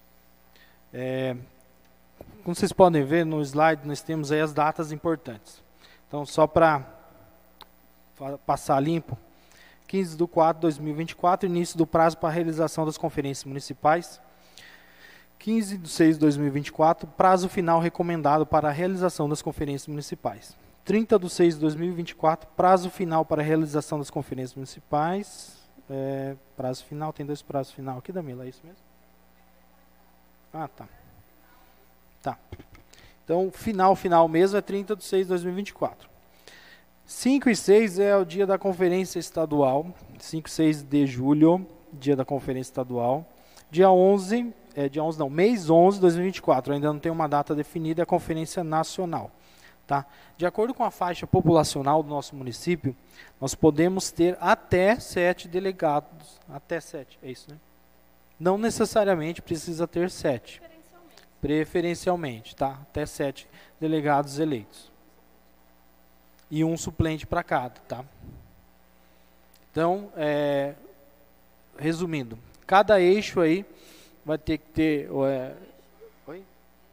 Como vocês podem ver no slide, nós temos aí as datas importantes. Então, só para passar limpo, 15/4/2024, início do prazo para a realização das conferências municipais. 15/6/2024, prazo final recomendado para a realização das conferências municipais. 30/6/2024, prazo final para a realização das conferências municipais. Prazo final, tem 2 prazos final aqui, Damila, é isso mesmo? Ah, tá. Tá. Então, final mesmo é 30/6/2024. 5 e 6 é o dia da conferência estadual. 5 e 6 de julho, dia da conferência estadual. Dia 11, mês 11 de 2024, ainda não tem uma data definida, é a conferência nacional. Tá? De acordo com a faixa populacional do nosso município, nós podemos ter até 7 delegados. Até 7, é isso, né? Não necessariamente precisa ter 7. Preferencialmente, tá? Até 7 delegados eleitos. E um suplente para cada, tá? Então, resumindo, cada eixo aí vai ter que ter... Oi?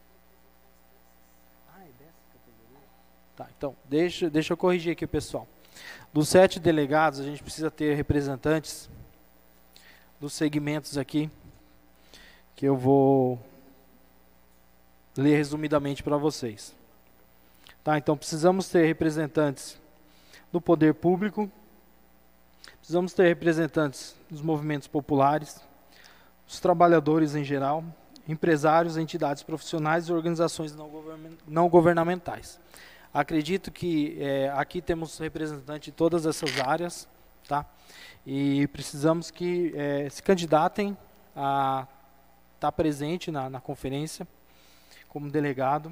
Tá, então, deixa eu corrigir aqui, pessoal. Dos 7 delegados, a gente precisa ter representantes dos segmentos aqui, que eu vou ler resumidamente para vocês. Tá, então, precisamos ter representantes do poder público, precisamos ter representantes dos movimentos populares, dos trabalhadores em geral, empresários, entidades profissionais e organizações não governamentais. Acredito que aqui temos representantes de todas essas áreas, tá? E precisamos que se candidatem a estar presente na conferência como delegado.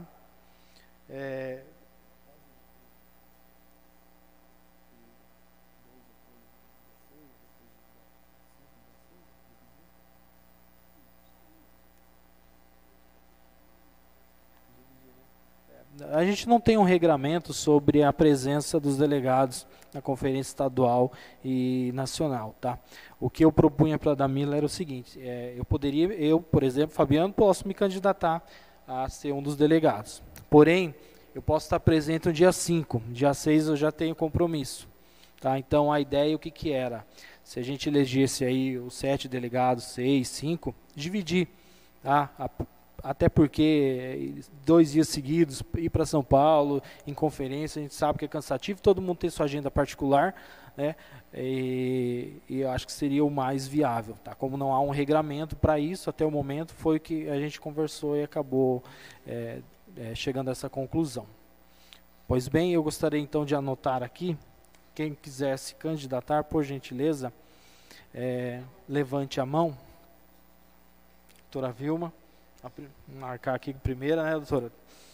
A gente não tem um regramento sobre a presença dos delegados na conferência estadual e nacional, tá? O que eu propunha para a Damila era o seguinte: eu, por exemplo, Fabiano, posso me candidatar a ser um dos delegados. Porém, eu posso estar presente no dia 5, dia 6 eu já tenho compromisso, tá? Então a ideia, o que era? Se a gente elegesse aí os 7 delegados, 6, 5, dividir, tá? Até porque 2 dias seguidos, ir para São Paulo, em conferência, a gente sabe que é cansativo, todo mundo tem sua agenda particular, né? E eu acho que seria o mais viável, tá? Como não há um regramento para isso, até o momento, foi o que a gente conversou e acabou chegando a essa conclusão. Pois bem, eu gostaria então de anotar aqui, quem quiser se candidatar, por gentileza, levante a mão. Doutora Vilma. Vou marcar aqui primeira, né, doutora?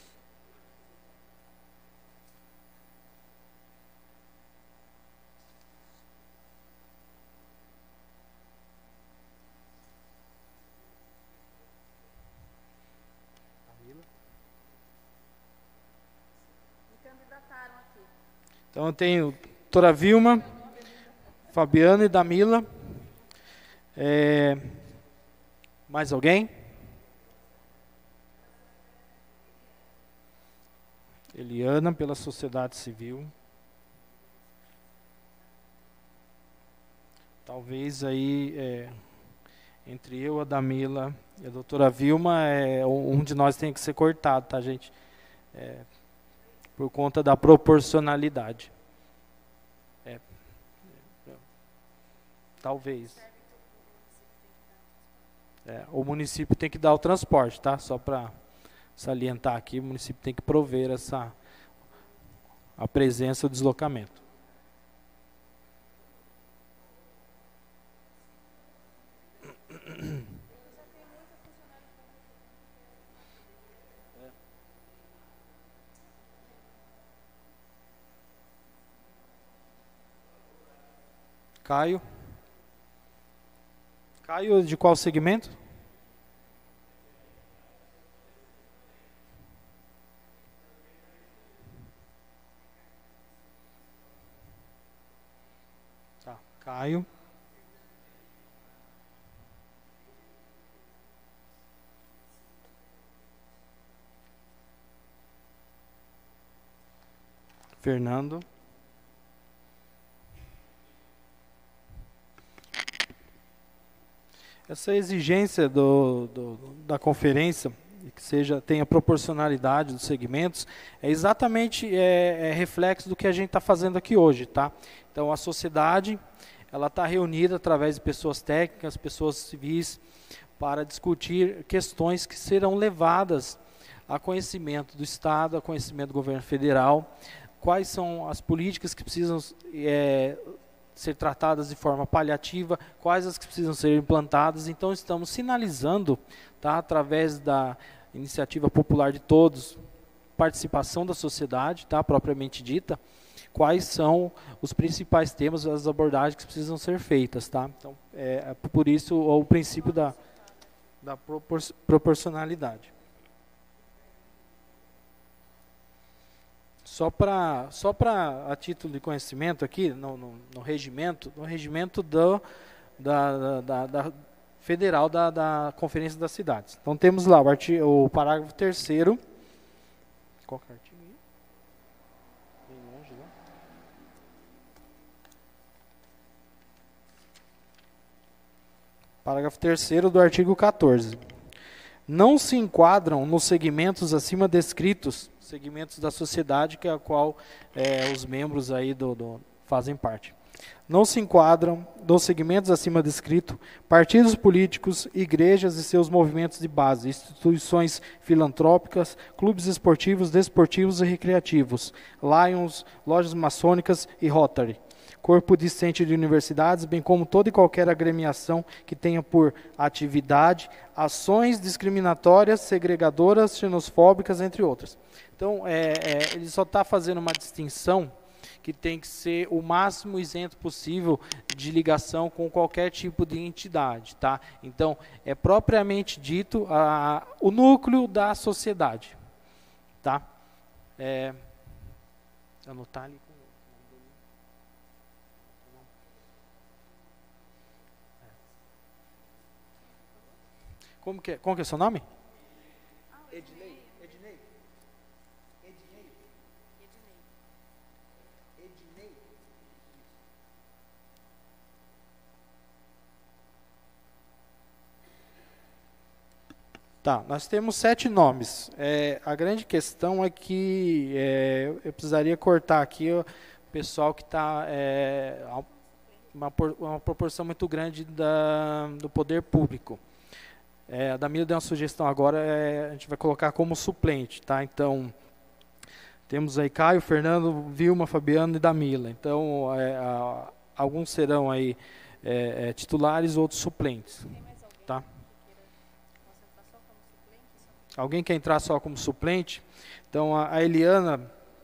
Me candidataram aqui. Então eu tenho doutora Vilma, Fabiano e Damila. Mais alguém? Eliana, pela sociedade civil. Talvez aí, entre eu, a Damila e a doutora Vilma, um de nós tem que ser cortado, tá, gente? Por conta da proporcionalidade. Talvez. O município tem que dar o transporte, tá? Só para salientar aqui, o município tem que prover a presença, o deslocamento. Caio. Caio, de qual segmento? Tá, Caio. Fernando. Essa exigência da conferência, que tenha proporcionalidade dos segmentos, é exatamente reflexo do que a gente está fazendo aqui hoje, tá? Então a sociedade, ela está reunida através de pessoas técnicas, pessoas civis, para discutir questões que serão levadas a conhecimento do Estado, a conhecimento do governo federal, quais são as políticas que precisam ser tratadas de forma paliativa, quais as que precisam ser implantadas. Então estamos sinalizando, tá, através da iniciativa popular de todos, participação da sociedade, tá, propriamente dita, quais são os principais temas, as abordagens que precisam ser feitas, tá? Então, por isso o princípio da proporcionalidade. Só para a título de conhecimento aqui, no regimento da federal da Conferência das Cidades. Então temos lá o parágrafo 3º. Qual que é o artigo aí? Bem longe lá. Parágrafo 3º do artigo 14. Não se enquadram nos segmentos acima descritos, segmentos da sociedade que a qual os membros aí fazem parte. não se enquadram nos segmentos acima descritos partidos políticos, igrejas e seus movimentos de base, instituições filantrópicas, clubes esportivos, desportivos e recreativos, Lions, lojas maçônicas e Rotary, corpo discente de universidades, bem como toda e qualquer agremiação que tenha por atividade ações discriminatórias, segregadoras, xenofóbicas, entre outras. Então, ele só está fazendo uma distinção que tem que ser o máximo isento possível de ligação com qualquer tipo de entidade, tá? Então, é propriamente dito o núcleo da sociedade, tá? Anotar ali. Como que é o seu nome? Ednei. Tá, nós temos 7 nomes. A grande questão é que eu precisaria cortar aqui o pessoal que está uma proporção muito grande do poder público. A Damila deu uma sugestão agora, a gente vai colocar como suplente, tá? Então, temos aí Caio, Fernando, Vilma, Fabiano e Damila. Então, alguns serão aí titulares, outros suplentes, tá? Alguém quer entrar só como suplente? Então, a Eliana,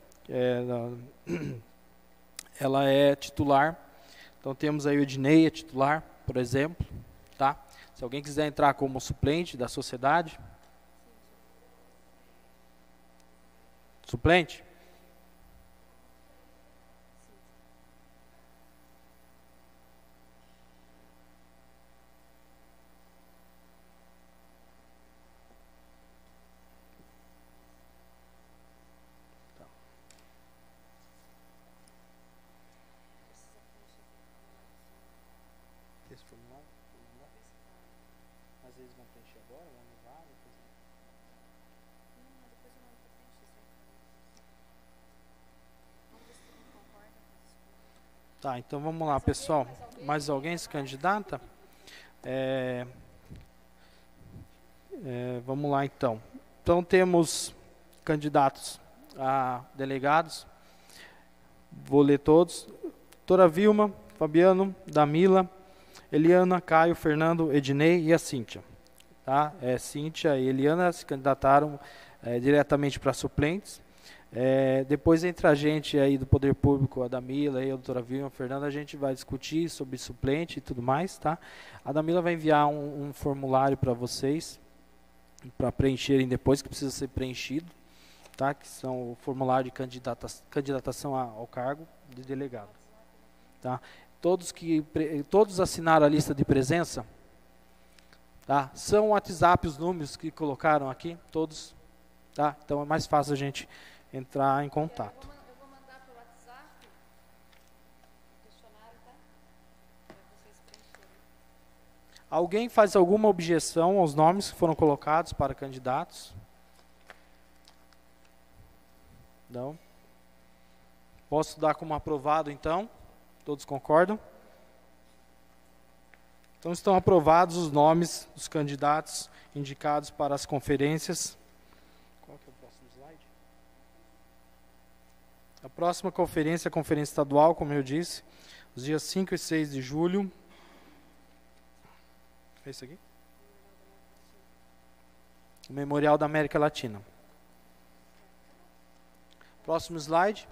ela é titular. Então, temos aí o Ednei, é titular, por exemplo, tá? Se alguém quiser entrar como suplente da sociedade. Suplente? Tá, então vamos lá, pessoal. Mais alguém se candidata? Vamos lá, então. Então, temos candidatos a delegados. Vou ler todos. Doutora Vilma, Fabiano, Damila, Eliana, Caio, Fernando, Ednei e a Cíntia. Tá? Cíntia e Eliana se candidataram diretamente para suplentes. Depois, entre a gente aí do Poder Público, a Damila e a doutora Vilma, a Fernanda, a gente vai discutir sobre suplente e tudo mais, tá? A Damila vai enviar um formulário para vocês, para preencherem depois, que precisa ser preenchido, tá? Que são o formulário de candidatação ao cargo de delegado, tá? Todos assinaram a lista de presença, tá? São o WhatsApp, os números que colocaram aqui, todos, tá? Então é mais fácil a gente entrar em contato. Eu vou mandar pelo WhatsApp o questionário, tá? Para vocês preencherem. Alguém faz alguma objeção aos nomes que foram colocados para candidatos? Não? Posso dar como aprovado, então? Todos concordam? Então estão aprovados os nomes dos candidatos indicados para as conferências. Qual que é o próximo slide? A próxima conferência é a conferência estadual, como eu disse, os dias 5 e 6 de julho. É isso aqui? O Memorial da América Latina. Próximo slide.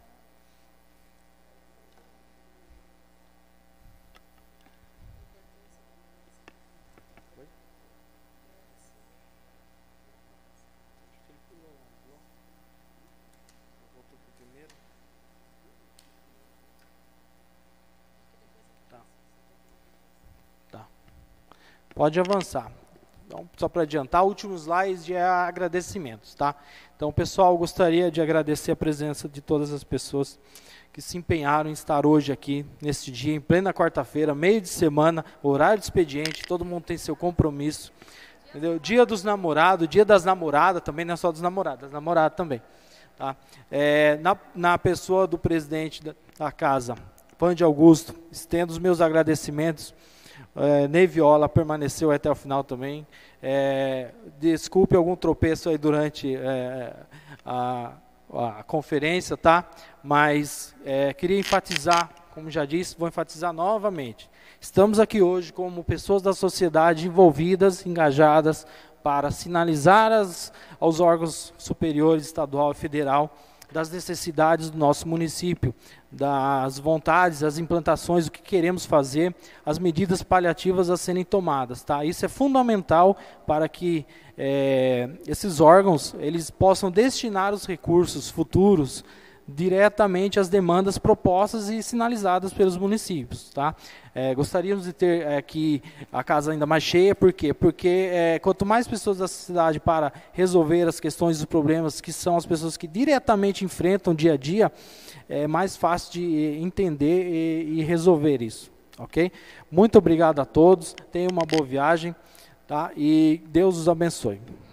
Pode avançar. Então, só para adiantar, o último slide é agradecimentos, tá? Então, pessoal, gostaria de agradecer a presença de todas as pessoas que se empenharam em estar hoje aqui, neste dia, em plena quarta-feira, meio de semana, horário de expediente, todo mundo tem seu compromisso. Entendeu? Dia dos namorados, dia das namoradas, também não é só dos namorados, das namoradas também. Tá? Na pessoa do presidente da casa, Pande Augusto, estendo os meus agradecimentos. Ney Viola permaneceu até o final também. Desculpe algum tropeço aí durante a conferência, tá? Mas queria enfatizar, como já disse, vou enfatizar novamente. Estamos aqui hoje como pessoas da sociedade envolvidas, engajadas, para sinalizar aos órgãos superiores, estadual e federal, das necessidades do nosso município, das vontades, as implantações, o que queremos fazer, as medidas paliativas a serem tomadas. Tá? Isso é fundamental para que esses órgãos eles possam destinar os recursos futuros diretamente às demandas propostas e sinalizadas pelos municípios. Tá? Gostaríamos de ter aqui a casa ainda mais cheia, por quê? Porque quanto mais pessoas da cidade para resolver as questões e os problemas, que são as pessoas que diretamente enfrentam dia a dia, é mais fácil de entender e resolver isso. Ok? Muito obrigado a todos, tenham uma boa viagem, tá? E Deus os abençoe.